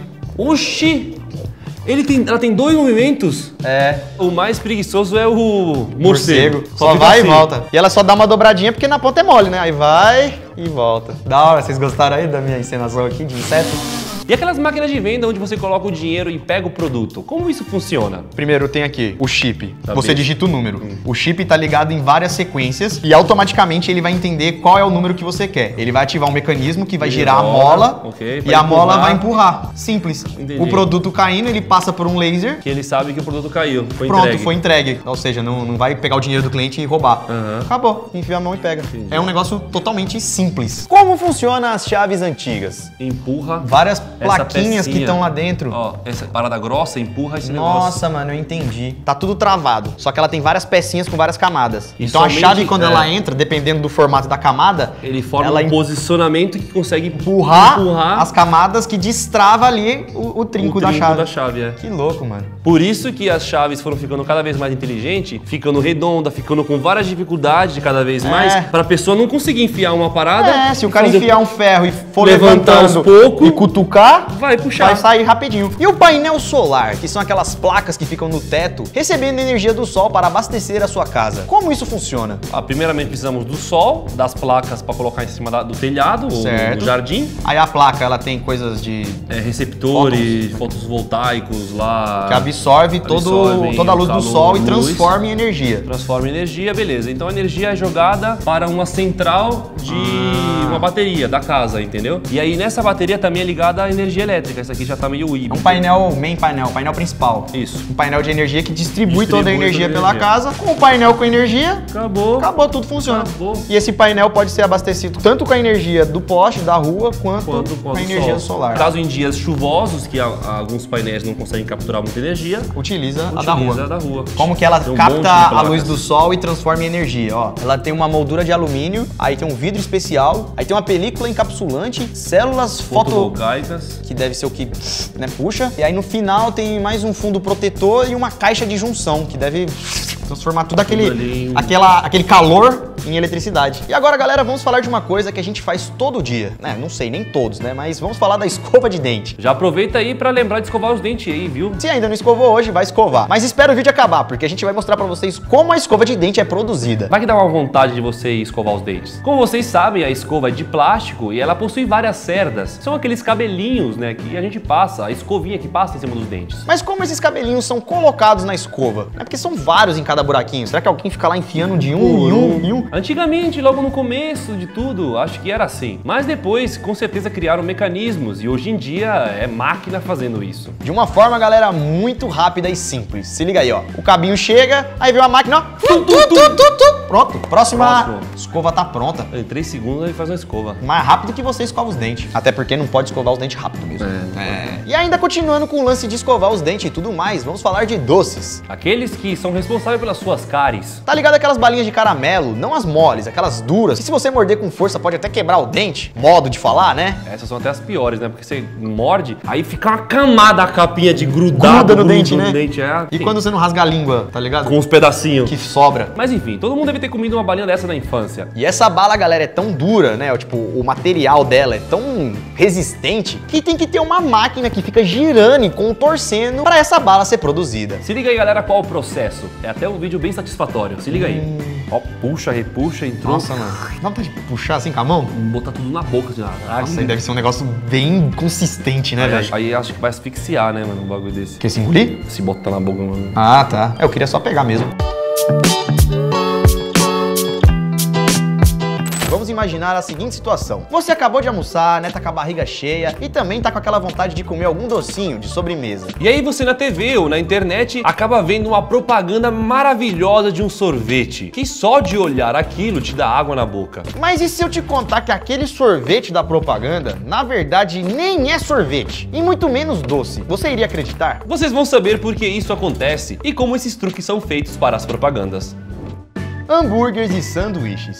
Oxi! Ele tem, ela tem dois movimentos? É. O mais preguiçoso é o morcego. Só fica vai assim. e volta. E ela só dá uma dobradinha porque na ponta é mole, né? Aí vai e volta. Da hora, vocês gostaram aí da minha encenação aqui de inseto? E aquelas máquinas de venda onde você coloca o dinheiro e pega o produto, como isso funciona? Primeiro tem aqui o chip. Tá Você bem. digita o número. O chip tá ligado em várias sequências e automaticamente ele vai entender qual é o número que você quer. Ele vai ativar um mecanismo que vai Ele girar a roda, mola ok, e vai a mola empurrar. vai empurrar. Simples. Entendi. O produto caindo, ele passa por um laser. Que ele sabe que o produto caiu, foi Pronto, entregue. foi entregue. Ou seja, não, não vai pegar o dinheiro do cliente e roubar. Aham. Acabou. Enfia a mão e pega. Entendi. É um negócio totalmente simples. Como funcionam as chaves antigas? Empurra. Várias essa plaquinhas que pecinha. estão lá dentro. Ó, essa parada grossa, empurra esse negócio. Nossa, mano, eu entendi. Tá tudo travado. Só que ela tem várias pecinhas com várias camadas. E então somente- a chave, quando é. ela entra, dependendo do formato da camada, Ele forma ela um posicionamento que consegue empurrar, empurrar as camadas que destrava ali o, o trinco, o da trinco chave. da chave, é. Que louco, mano. Por isso que as chaves foram ficando cada vez mais inteligentes, ficando redonda, ficando com várias dificuldades de cada vez mais, É. para a pessoa não conseguir enfiar uma parada. É, se o cara fazer- enfiar um ferro e for levantar levantando aos poucos, e cutucar, vai puxar. vai sair rapidinho. E o painel solar, que são aquelas placas que ficam no teto, recebendo energia do sol para abastecer a sua casa. Como isso funciona? Ah, primeiramente precisamos do sol, das placas para colocar em cima da- do telhado ou Certo. no jardim, Aí a placa, ela tem coisas de... é, receptores fotovoltaicos lá. que absorve todo, absorvem toda a luz o do calor, sol e luz. transforma em energia. Transforma em energia, beleza. Então a energia é jogada para uma central de Ah. uma bateria da casa, entendeu? E aí nessa bateria também é ligada a energia elétrica. Essa aqui já tá meio É híbrido. um painel, main painel, painel principal. Isso. Um painel de energia que distribui, Distribui toda a energia toda a pela energia. casa. Com o painel com energia, Acabou. acabou, tudo funciona. Acabou. E esse painel pode ser abastecido tanto com a energia do poste, da rua, quanto, Quanto com a energia solar. Caso em dias chuvosos, que a- alguns painéis não conseguem capturar muita energia, Utiliza, a da utiliza rua. a da rua. Como que ela Tem um monte de capta a placas. luz do sol e transforma em energia, ó. Ela tem uma moldura de alumínio, aí tem um vidro especial, aí tem uma película encapsulante, células foto... Fotovoltaicas. que deve ser o que, né, puxa. E aí no final tem mais um fundo protetor e uma caixa de junção, que deve transformar tudo aquele, ali em- aquela, aquele calor em eletricidade. E agora, galera, vamos falar de uma coisa que a gente faz todo dia. Né, não sei, nem todos, né? Mas vamos falar da escova de dente. Já aproveita aí pra lembrar de escovar os dentes aí, viu? Se ainda não escovou hoje, vai escovar. Mas espera o vídeo acabar, porque a gente vai mostrar pra vocês como a escova de dente é produzida. Vai que dá uma vontade de você ir escovar os dentes. Como vocês sabem, a escova é de plástico e ela possui várias cerdas. São aqueles cabelinhos, né, que a gente passa, a escovinha que passa em cima dos dentes. Mas como esses cabelinhos são colocados na escova? É porque são vários em cada buraquinho. Será que alguém fica lá enfiando de um em um em um? Antigamente, logo no começo de tudo, acho que era assim. Mas depois, com certeza, criaram mecanismos e hoje em dia é máquina fazendo isso. De uma forma, galera, muito rápida e simples. Se liga aí, ó. O cabinho chega, aí vem uma máquina, ó. Tu, tu, tu, tu, tu. Pronto. Próxima Próximo. escova tá pronta. Em três segundos ele faz uma escova. Mais rápido que você escova os dentes. Até porque não pode escovar os dentes rápido mesmo. É. E ainda continuando com o lance de escovar os dentes e tudo mais, vamos falar de doces. Aqueles que são responsáveis pelas suas cáries. Tá ligado aquelas balinhas de caramelo? Não as moles, aquelas duras. Que se você morder com força pode até quebrar o dente. Modo de falar, né? Essas são até as piores, né? Porque você morde, aí fica uma camada a capinha de grudado Gruda no dente, né? no dente, é. E quando você não rasga a língua, tá ligado? Com os pedacinhos. Que sobra. Mas enfim, todo mundo deve ter comido uma balinha dessa na infância. E essa bala, galera, é tão dura, né? Tipo, o material dela é tão resistente que tem que ter uma máquina que fica girando e contorcendo para essa bala ser produzida. Se liga aí, galera, qual o processo. É até um vídeo bem satisfatório. Se liga aí. Ó, puxa, repuxa, entrou. Nossa, mano. Dá vontade de puxar assim com a mão? Botar tudo na boca, assim. Ah, Nossa, aí deve ser um negócio bem consistente, né, aí, velho? aí acho que vai asfixiar, né, mano, um bagulho desse. Quer se engolir? Se botar na boca, mano. Ah, tá. Eu queria só pegar mesmo. Vamos imaginar a seguinte situação. Você acabou de almoçar, né, tá com a barriga cheia e também tá com aquela vontade de comer algum docinho de sobremesa. E aí você na T V ou na internet acaba vendo uma propaganda maravilhosa de um sorvete, que só de olhar aquilo te dá água na boca. Mas e se eu te contar que aquele sorvete da propaganda, na verdade, nem é sorvete, e muito menos doce? Você iria acreditar? Vocês vão saber por que isso acontece e como esses truques são feitos para as propagandas. Hambúrgueres e sanduíches.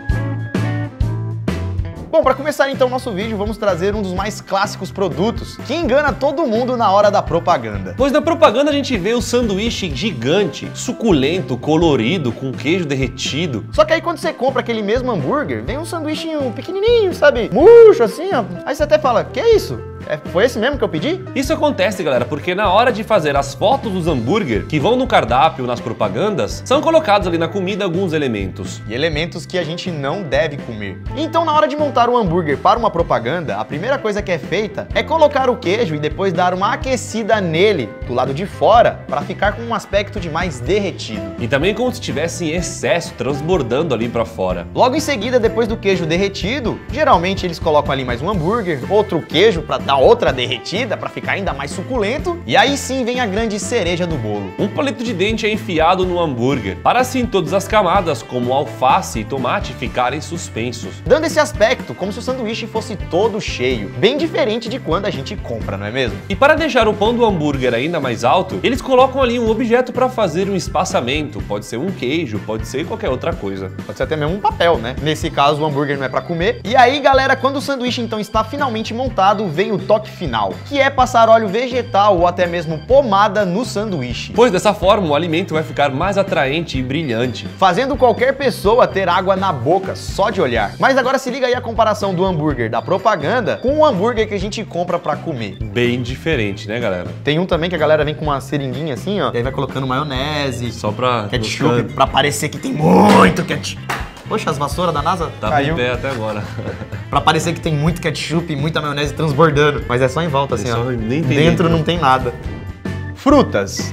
Bom, para começar então o nosso vídeo, vamos trazer um dos mais clássicos produtos que engana todo mundo na hora da propaganda. Pois na propaganda a gente vê o sanduíche gigante, suculento, colorido, com queijo derretido. Só que aí quando você compra aquele mesmo hambúrguer, vem um sanduíchinho pequenininho, sabe? Murcho assim, ó. Aí você até fala, que é isso? É, foi esse mesmo que eu pedi? Isso acontece, galera, porque na hora de fazer as fotos dos hambúrguer que vão no cardápio, nas propagandas, são colocados ali na comida alguns elementos. E elementos que a gente não deve comer. Então, na hora de montar um hambúrguer para uma propaganda, a primeira coisa que é feita é colocar o queijo e depois dar uma aquecida nele, do lado de fora, para ficar com um aspecto de mais derretido. E também como se tivesse em excesso, transbordando ali para fora. Logo em seguida, depois do queijo derretido, geralmente eles colocam ali mais um hambúrguer, outro queijo para dar outra derretida para ficar ainda mais suculento, e aí sim vem a grande cereja do bolo. Um palito de dente é enfiado no hambúrguer, para assim todas as camadas, como alface e tomate, ficarem suspensos. Dando esse aspecto como se o sanduíche fosse todo cheio, bem diferente de quando a gente compra, não é mesmo? E para deixar o pão do hambúrguer ainda mais alto, eles colocam ali um objeto para fazer um espaçamento, pode ser um queijo, pode ser qualquer outra coisa. Pode ser até mesmo um papel, né? Nesse caso o hambúrguer não é para comer. E aí galera, quando o sanduíche então está finalmente montado, vem o toque final, que é passar óleo vegetal ou até mesmo pomada no sanduíche. Pois dessa forma o alimento vai ficar mais atraente e brilhante, fazendo qualquer pessoa ter água na boca só de olhar. Mas agora se liga aí a comparação do hambúrguer da propaganda com o hambúrguer que a gente compra pra comer. Bem diferente, né, galera? Tem um também que a galera vem com uma seringuinha assim, ó, e aí vai colocando maionese, só pra ketchup, pra parecer que tem muito ketchup. Poxa, as vassouras da NASA tá caiu. Em pé até agora. Pra parecer que tem muito ketchup e muita maionese transbordando. Mas é só em volta, assim, ó. Nem tem dentro, dentro não tem nada. Frutas.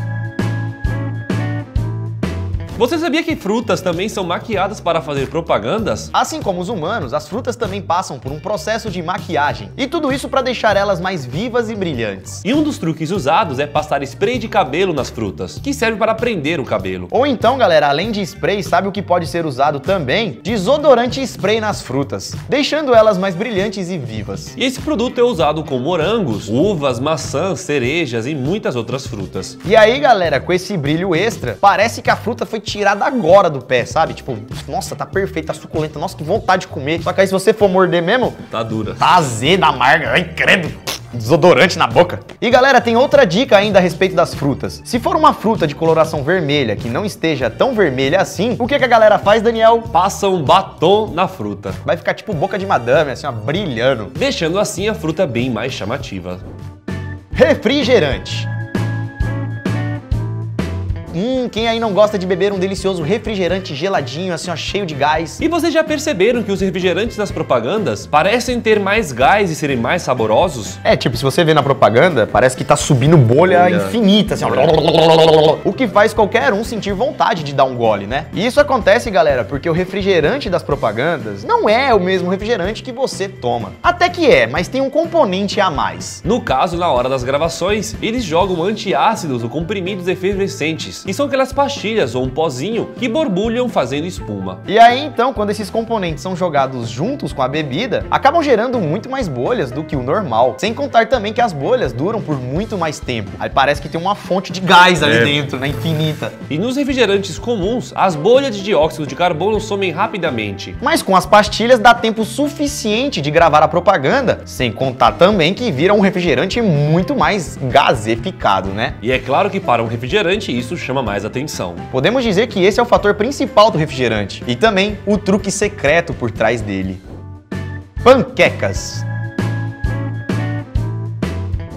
Você sabia que frutas também são maquiadas para fazer propagandas? Assim como os humanos, as frutas também passam por um processo de maquiagem. E tudo isso para deixar elas mais vivas e brilhantes. E um dos truques usados é passar spray de cabelo nas frutas, que serve para prender o cabelo. Ou então, galera, além de spray, sabe o que pode ser usado também? Desodorante spray nas frutas, deixando elas mais brilhantes e vivas. E esse produto é usado com morangos, uvas, maçãs, cerejas e muitas outras frutas. E aí, galera, com esse brilho extra, parece que a fruta foi tirada agora do pé, sabe? Tipo, nossa, tá perfeita, tá suculenta, nossa, que vontade de comer. Só que aí se você for morder mesmo, tá dura. Tá azeda, amarga, ai, credo. Desodorante na boca. E galera, tem outra dica ainda a respeito das frutas. Se for uma fruta de coloração vermelha que não esteja tão vermelha assim, o que, que a galera faz, Daniel? Passa um batom na fruta. Vai ficar tipo boca de madame, assim, ó, brilhando. Deixando assim a fruta bem mais chamativa. Refrigerante. Hum, quem aí não gosta de beber um delicioso refrigerante geladinho, assim ó, cheio de gás? E vocês já perceberam que os refrigerantes das propagandas parecem ter mais gás e serem mais saborosos? É, tipo, se você vê na propaganda, parece que tá subindo bolha Olha. infinita, assim ó. O que faz qualquer um sentir vontade de dar um gole, né? E isso acontece, galera, porque o refrigerante das propagandas não é o mesmo refrigerante que você toma. Até que é, mas tem um componente a mais. No caso, na hora das gravações, eles jogam antiácidos ou comprimidos efervescentes. E são aquelas pastilhas ou um pozinho que borbulham fazendo espuma. E aí então, quando esses componentes são jogados juntos com a bebida, acabam gerando muito mais bolhas do que o normal. Sem contar também que as bolhas duram por muito mais tempo. Aí parece que tem uma fonte de gás ali é. dentro, né, infinita. E nos refrigerantes comuns, as bolhas de dióxido de carbono somem rapidamente. Mas com as pastilhas dá tempo suficiente de gravar a propaganda, sem contar também que vira um refrigerante muito mais gaseificado, né? E é claro que para um refrigerante isso chama mais atenção. Podemos dizer que esse é o fator principal do refrigerante e também o truque secreto por trás dele. Panquecas.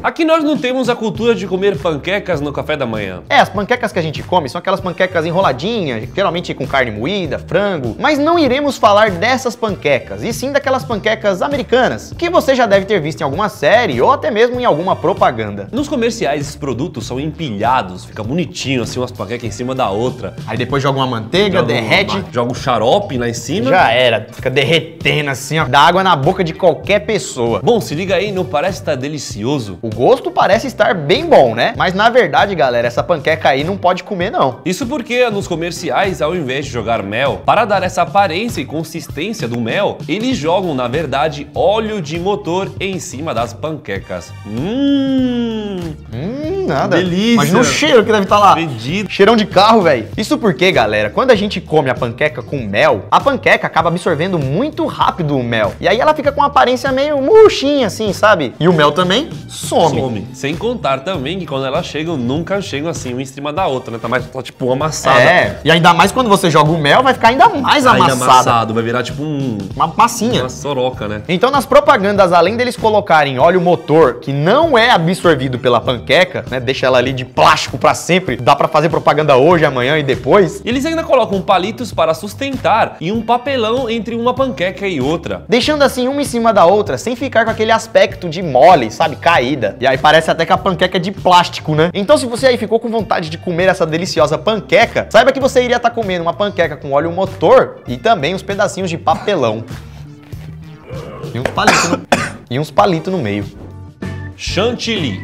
Aqui nós não temos a cultura de comer panquecas no café da manhã. É, as panquecas que a gente come são aquelas panquecas enroladinhas, geralmente com carne moída, frango, mas não iremos falar dessas panquecas, e sim daquelas panquecas americanas, que você já deve ter visto em alguma série ou até mesmo em alguma propaganda. Nos comerciais, esses produtos são empilhados, fica bonitinho assim, umas panquecas em cima da outra. Aí depois joga uma manteiga, Joga derrete, uma- joga um xarope lá em cima. já era, fica derretendo assim, ó, dá água na boca de qualquer pessoa. Bom, se liga aí, não parece estar delicioso? O gosto parece estar bem bom, né? Mas na verdade, galera, essa panqueca aí não pode comer não. Isso porque nos comerciais, ao invés de jogar mel, para dar essa aparência e consistência do mel, eles jogam, na verdade, óleo de motor em cima das panquecas. Hum, Hum, nada. Delícia. Imagina o cheiro que deve estar lá. Fedido. Cheirão de carro, velho. Isso porque, galera, quando a gente come a panqueca com mel, a panqueca acaba absorvendo muito rápido o mel. E aí ela fica com uma aparência meio murchinha, assim, sabe? E o mel também some. some. Sem contar também que quando elas chegam, nunca chegam assim, uma em cima da outra, né? Tá mais tá, tipo amassada. É, e ainda mais quando você joga o mel, vai ficar ainda mais Ainda amassada. amassado, vai virar tipo um... Uma massinha. uma soroca, né? Então, nas propagandas, além deles colocarem óleo motor, que não é absorvido pela panqueca, né? Deixa ela ali de plástico pra sempre. Dá pra fazer propaganda hoje, amanhã e depois. Eles ainda colocam palitos para sustentar e um papelão entre uma panqueca e outra. Deixando assim uma em cima da outra, sem ficar com aquele aspecto de mole, sabe? Caída. E aí parece até que a panqueca é de plástico, né? Então, se você aí ficou com vontade de comer essa deliciosa panqueca, saiba que você iria estar comendo uma panqueca com óleo motor e também uns pedacinhos de papelão. E uns palitos no, e uns palitos no meio. Chantilly.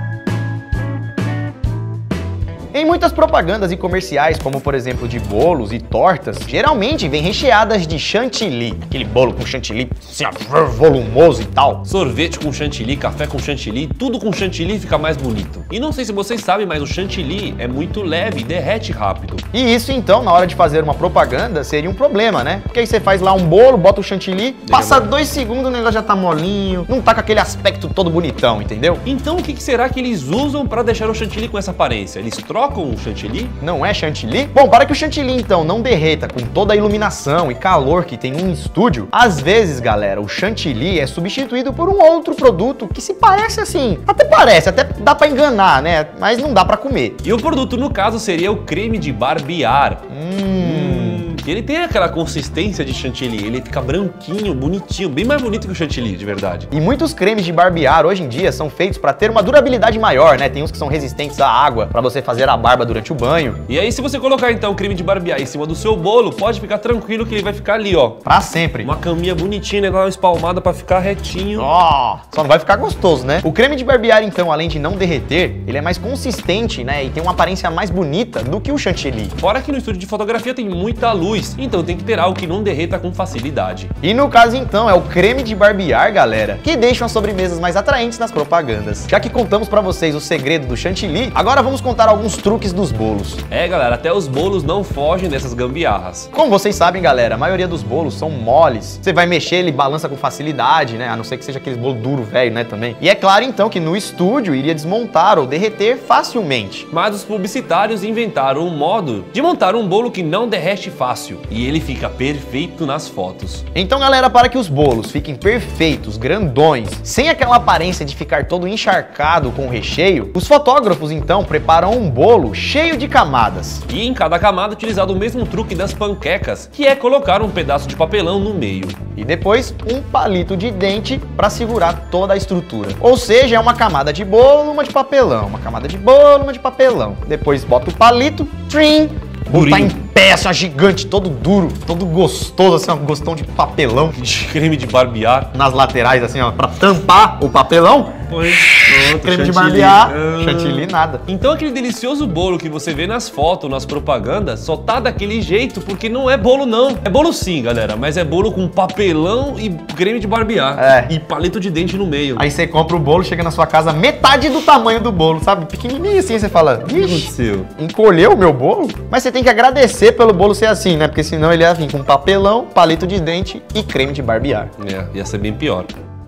Em muitas propagandas e comerciais, como por exemplo de bolos e tortas, geralmente vem recheadas de chantilly. Aquele bolo com chantilly assim, ó, volumoso e tal. Sorvete com chantilly, café com chantilly, tudo com chantilly fica mais bonito. E não sei se vocês sabem, mas o chantilly é muito leve e derrete rápido. E isso então, na hora de fazer uma propaganda, seria um problema, né? Porque aí você faz lá um bolo, bota o chantilly, passa dois segundos o negócio já tá molinho, não tá com aquele aspecto todo bonitão, entendeu? Então o que que será que eles usam para deixar o chantilly com essa aparência? Eles trocam o chantilly? Não é chantilly? Bom, para que o chantilly então não derreta com toda a iluminação e calor que tem um estúdio, às vezes, galera, o chantilly é substituído por um outro produto que se parece assim, até parece, até dá pra enganar, né? Mas não dá pra comer. E o produto no caso seria o creme de barbear. Hum... Ele tem aquela consistência de chantilly, ele fica branquinho, bonitinho, bem mais bonito que o chantilly, de verdade. E muitos cremes de barbear hoje em dia são feitos para ter uma durabilidade maior, né? Tem uns que são resistentes à água, para você fazer a barba durante o banho. E aí, se você colocar então o creme de barbear em cima do seu bolo, pode ficar tranquilo que ele vai ficar ali, ó. Pra sempre. Uma caminha bonitinha, né? Uma espalmada pra ficar retinho. Ó, só não vai ficar gostoso, né? O creme de barbear, então, além de não derreter, ele é mais consistente, né? E tem uma aparência mais bonita do que o chantilly. Fora que no estúdio de fotografia tem muita luz, então tem que ter algo que não derreta com facilidade. E no caso, então, é o creme de barbear, galera, que deixam as sobremesas mais atraentes nas propagandas. Já que contamos pra vocês o segredo do chantilly, agora vamos contar alguns truques dos bolos. É, galera, até os bolos não fogem dessas gambiarras. Como vocês sabem, galera, a maioria dos bolos são moles. Você vai mexer, ele balança com facilidade, né? A não ser que seja aqueles bolo duro, velho, né, também. E é claro, então, que no estúdio iria desmontar ou derreter facilmente. Mas os publicitários inventaram um modo de montar um bolo que não derrete fácil. E ele fica perfeito nas fotos. Então, galera, para que os bolos fiquem perfeitos, grandões, sem aquela aparência de ficar todo encharcado com o recheio, os fotógrafos, então, preparam um bolo cheio de camadas. E em cada camada utilizado o mesmo truque das panquecas, que é colocar um pedaço de papelão no meio. E depois, um palito de dente para segurar toda a estrutura. Ou seja, é uma camada de bolo, uma de papelão, uma camada de bolo, uma de papelão. Depois bota o palito, trim, botar em pé, assim, gigante, todo duro, todo gostoso, assim, um gostão de papelão. De creme de barbear. Nas laterais, assim, ó, pra tampar o papelão. Pois, pronto, Creme de chantilly. barbear, Ah. chantilly nada. Então aquele delicioso bolo que você vê nas fotos, nas propagandas, só tá daquele jeito porque não é bolo não. É bolo sim, galera, mas é bolo com papelão e creme de barbear. É. E palito de dente no meio. Aí você compra o bolo, chega na sua casa, metade do tamanho do bolo, sabe? Pequenininho assim, você fala, O que ixi, aconteceu? encolheu o meu bolo? Mas você tem que agradecer pelo bolo ser assim, né? Porque senão ele ia vir com papelão, palito de dente e creme de barbear. É, ia ser bem pior.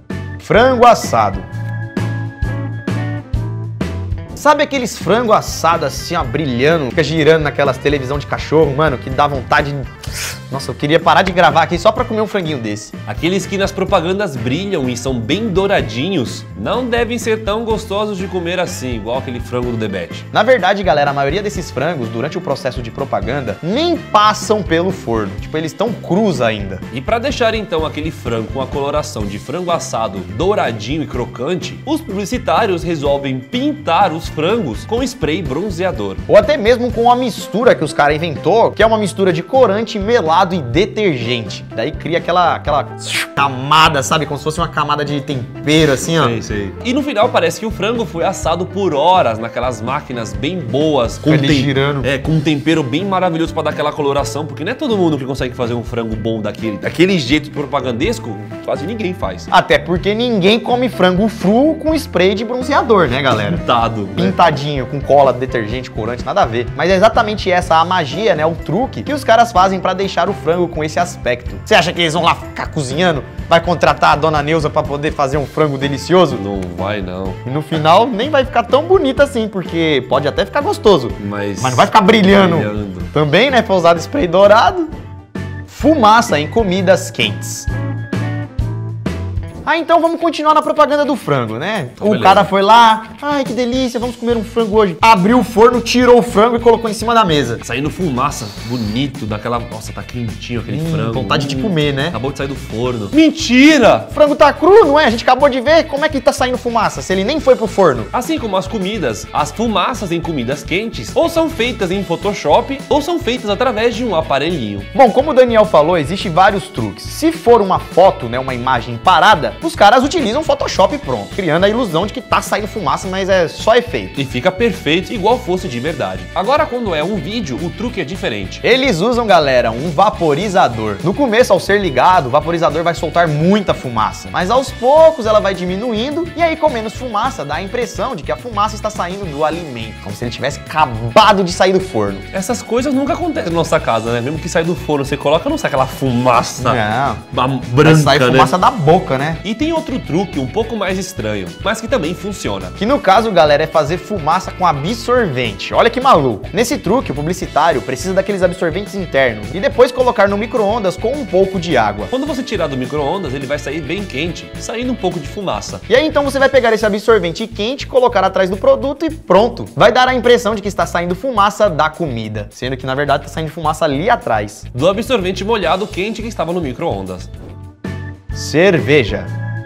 Frango assado. Sabe aqueles frango assado assim, ó, brilhando, fica girando naquelas televisão de cachorro, mano, que dá vontade de Nossa, eu queria parar de gravar aqui só pra comer um franguinho desse. Aqueles que nas propagandas brilham e são bem douradinhos, não devem ser tão gostosos de comer assim, igual aquele frango do Debete. Na verdade, galera, a maioria desses frangos, durante o processo de propaganda, nem passam pelo forno. Tipo, eles estão crus ainda. E para deixar então aquele frango com a coloração de frango assado douradinho e crocante, os publicitários resolvem pintar os frangos com spray bronzeador. Ou até mesmo com uma mistura que os caras inventou, que é uma mistura de corante, melado e detergente. Daí cria aquela, aquela camada, sabe? Como se fosse uma camada de tempero, assim, ó. Sei, sei. E no final parece que o frango foi assado por horas naquelas máquinas bem boas, com, Ele tem... girando. é, com um tempero bem maravilhoso para dar aquela coloração, porque não é todo mundo que consegue fazer um frango bom daquele, daquele jeito propagandesco, quase ninguém faz. Até porque ninguém come frango cru com spray de bronzeador, né, galera? Pintado, né? Pintadinho, com cola, detergente, corante, nada a ver. Mas é exatamente essa a magia, né, o truque que os caras fazem pra deixar o frango com esse aspecto. Você acha que eles vão lá ficar cozinhando? Vai contratar a dona Neuza pra poder fazer um frango delicioso? Não vai não. E no final nem vai ficar tão bonito assim, porque pode até ficar gostoso, Mas, mas não vai ficar brilhando. brilhando. Também, né, foi usado spray dourado. Fumaça em comidas quentes. Ah, então vamos continuar na propaganda do frango, né? Então, o beleza. cara foi lá, ai que delícia, vamos comer um frango hoje. Abriu o forno, tirou o frango e colocou em cima da mesa. Saindo fumaça, bonito, daquela... Nossa, tá quentinho aquele Hum, frango. vontade de Hum, comer, né? Acabou de sair do forno. Mentira! O frango tá cru, não é? A gente acabou de ver como é que tá saindo fumaça, se ele nem foi pro forno. Assim como as comidas, as fumaças em comidas quentes ou são feitas em Photoshop ou são feitas através de um aparelhinho. Bom, como o Daniel falou, existem vários truques. Se for uma foto, né, uma imagem parada, os caras utilizam Photoshop pronto, criando a ilusão de que tá saindo fumaça, mas é só efeito. E fica perfeito igual fosse de verdade. Agora quando é um vídeo, o truque é diferente. Eles usam, galera, um vaporizador. No começo, ao ser ligado, o vaporizador vai soltar muita fumaça, mas aos poucos ela vai diminuindo e aí com menos fumaça dá a impressão de que a fumaça está saindo do alimento, como se ele tivesse acabado de sair do forno. Essas coisas nunca acontecem na nossa casa, né? Mesmo que sai do forno, você coloca, não sai aquela fumaça Não, branca, sai né? fumaça da boca, né? E tem outro truque um pouco mais estranho, mas que também funciona. Que no caso, galera, é fazer fumaça com absorvente. Olha que maluco. Nesse truque, o publicitário precisa daqueles absorventes internos e depois colocar no micro-ondas com um pouco de água. Quando você tirar do micro-ondas, ele vai sair bem quente, saindo um pouco de fumaça. E aí então você vai pegar esse absorvente quente, colocar atrás do produto e pronto. Vai dar a impressão de que está saindo fumaça da comida, sendo que na verdade está saindo fumaça ali atrás. Do absorvente molhado quente que estava no micro-ondas. Cerveja.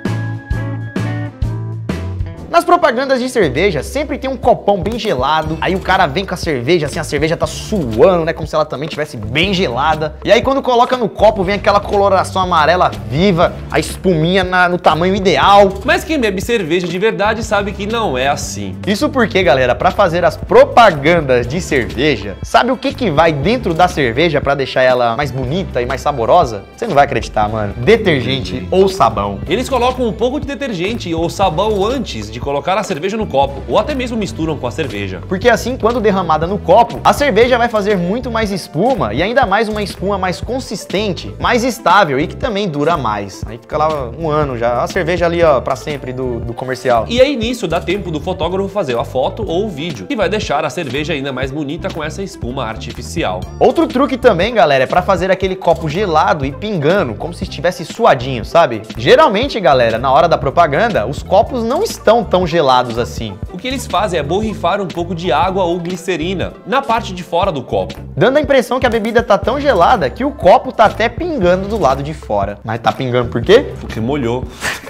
Nas propagandas de cerveja, sempre tem um copão bem gelado, aí o cara vem com a cerveja, assim, a cerveja tá suando, né, como se ela também estivesse bem gelada. E aí quando coloca no copo, vem aquela coloração amarela viva, a espuminha na, no tamanho ideal. Mas quem bebe cerveja de verdade sabe que não é assim. Isso porque, galera, pra fazer as propagandas de cerveja, sabe o que que vai dentro da cerveja pra deixar ela mais bonita e mais saborosa? Você não vai acreditar, mano. Detergente ou sabão. Eles colocam um pouco de detergente ou sabão antes de colocar a cerveja no copo, ou até mesmo misturam com a cerveja. Porque assim, quando derramada no copo, a cerveja vai fazer muito mais espuma e ainda mais uma espuma mais consistente, mais estável e que também dura mais. Aí fica lá um ano já, a cerveja ali, ó, pra sempre do, do comercial. E aí nisso dá tempo do fotógrafo fazer a foto ou o vídeo, que vai deixar a cerveja ainda mais bonita com essa espuma artificial. Outro truque também, galera, é pra fazer aquele copo gelado e pingando, como se estivesse suadinho, sabe? Geralmente, galera, na hora da propaganda, os copos não estão tão gelados assim. O que eles fazem é borrifar um pouco de água ou glicerina na parte de fora do copo, dando a impressão que a bebida tá tão gelada que o copo tá até pingando do lado de fora. Mas tá pingando por quê? porque molhou.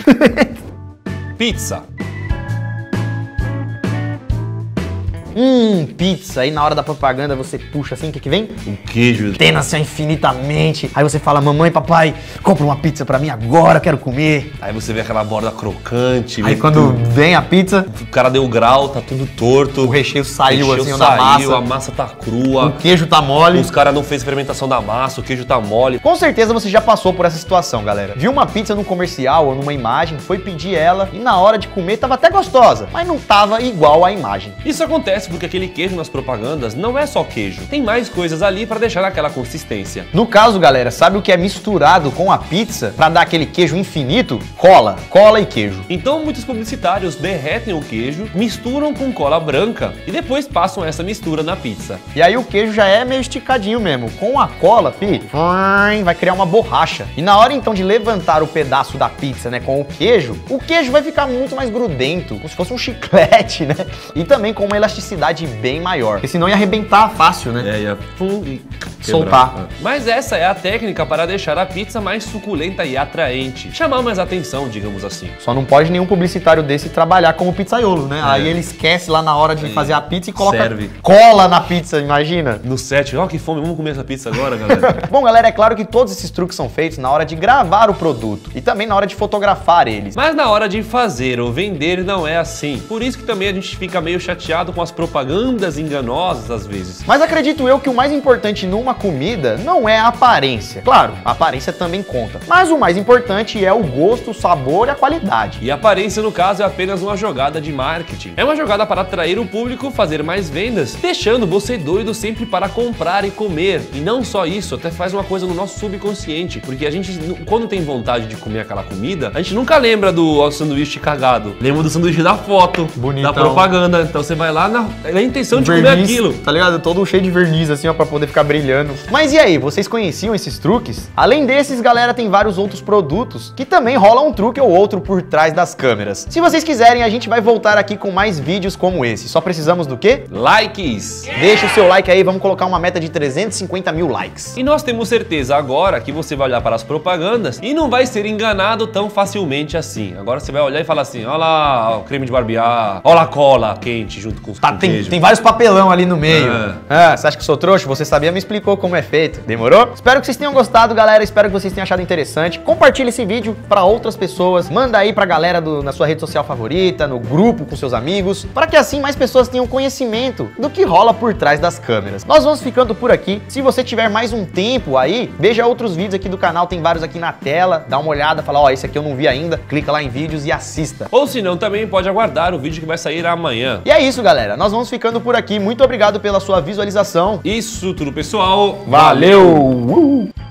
Pizza. Hum, pizza. Aí na hora da propaganda você puxa assim, o que que vem? O queijo. Tena-se infinitamente. Aí você fala, mamãe, papai, compra uma pizza pra mim agora, quero comer. Aí você vê aquela borda crocante. Aí vê quando tudo. vem a pizza, O cara deu grau, tá tudo torto. o recheio saiu recheio assim, saiu, da massa. a massa tá crua. O queijo tá mole. Os caras não fez fermentação da massa, o queijo tá mole. Com certeza você já passou por essa situação, galera. Viu uma pizza num comercial ou numa imagem, foi pedir ela e na hora de comer tava até gostosa, mas não tava igual à imagem. Isso acontece acontece porque aquele queijo nas propagandas não é só queijo. Tem mais coisas ali para deixar aquela consistência. No caso, galera, sabe o que é misturado com a pizza para dar aquele queijo infinito? Cola. Cola e queijo. Então muitos publicitários derretem o queijo, misturam com cola branca e depois passam essa mistura na pizza. E aí o queijo já é meio esticadinho mesmo. Com a cola, fi, vai criar uma borracha. E na hora então de levantar o pedaço da pizza, né, com o queijo, o queijo vai ficar muito mais grudento, como se fosse um chiclete, né? E também com uma elasticidade bem maior, porque senão ia arrebentar fácil, né? É, ia pum, e soltar. Mas essa é a técnica para deixar a pizza mais suculenta e atraente, chamar mais atenção, digamos assim. Só não pode nenhum publicitário desse trabalhar como pizzaiolo, né? É. Aí ele esquece lá na hora de fazer a pizza e coloca Serve. cola na pizza, imagina. No set, ó, que fome, vamos comer essa pizza agora, galera. Bom, galera, é claro que todos esses truques são feitos na hora de gravar o produto e também na hora de fotografar eles. Mas na hora de fazer ou vender não é assim. Por isso que também a gente fica meio chateado com as propagandas enganosas às vezes. Mas acredito eu que o mais importante numa comida não é a aparência. Claro, a aparência também conta. Mas o mais importante é o gosto, o sabor e a qualidade. E a aparência, no caso, é apenas uma jogada de marketing. É uma jogada para atrair o público, fazer mais vendas, deixando você doido sempre para comprar e comer. E não só isso, até faz uma coisa no nosso subconsciente. Porque a gente, quando tem vontade de comer aquela comida, a gente nunca lembra do sanduíche cagado. Lembra do sanduíche da foto, bonitão, da propaganda. Então você vai lá na, na intenção de verniz, comer aquilo. Tá ligado? Todo cheio de verniz assim, ó, pra poder ficar brilhando. Mas e aí, vocês conheciam esses truques? Além desses, galera, tem vários outros produtos que também rola um truque ou outro por trás das câmeras. Se vocês quiserem, a gente vai voltar aqui com mais vídeos como esse. Só precisamos do quê? Likes! Deixa o seu like aí, vamos colocar uma meta de trezentos e cinquenta mil likes. E nós temos certeza agora que você vai olhar para as propagandas e não vai ser enganado tão facilmente assim. Agora você vai olhar e falar assim, olha lá o creme de barbear, olha a cola quente junto com os tá, tem, tem vários papelão ali no meio. É. Ah, você acha que sou trouxa? Você sabia, me explicou como é feito. Demorou? Espero que vocês tenham gostado, galera. Espero que vocês tenham achado interessante. Compartilhe esse vídeo para outras pessoas. Manda aí pra galera do, na sua rede social favorita, no grupo com seus amigos, para que assim mais pessoas tenham conhecimento do que rola por trás das câmeras. Nós vamos ficando por aqui. Se você tiver mais um tempo aí, veja outros vídeos aqui do canal. Tem vários aqui na tela. Dá uma olhada, fala, ó, oh, esse aqui eu não vi ainda. Clica lá em vídeos e assista. Ou se não, também pode aguardar o vídeo que vai sair amanhã. E é isso, galera. Nós vamos ficando por aqui. Muito obrigado pela sua visualização. Isso tudo, pessoal. Valeu! Uh!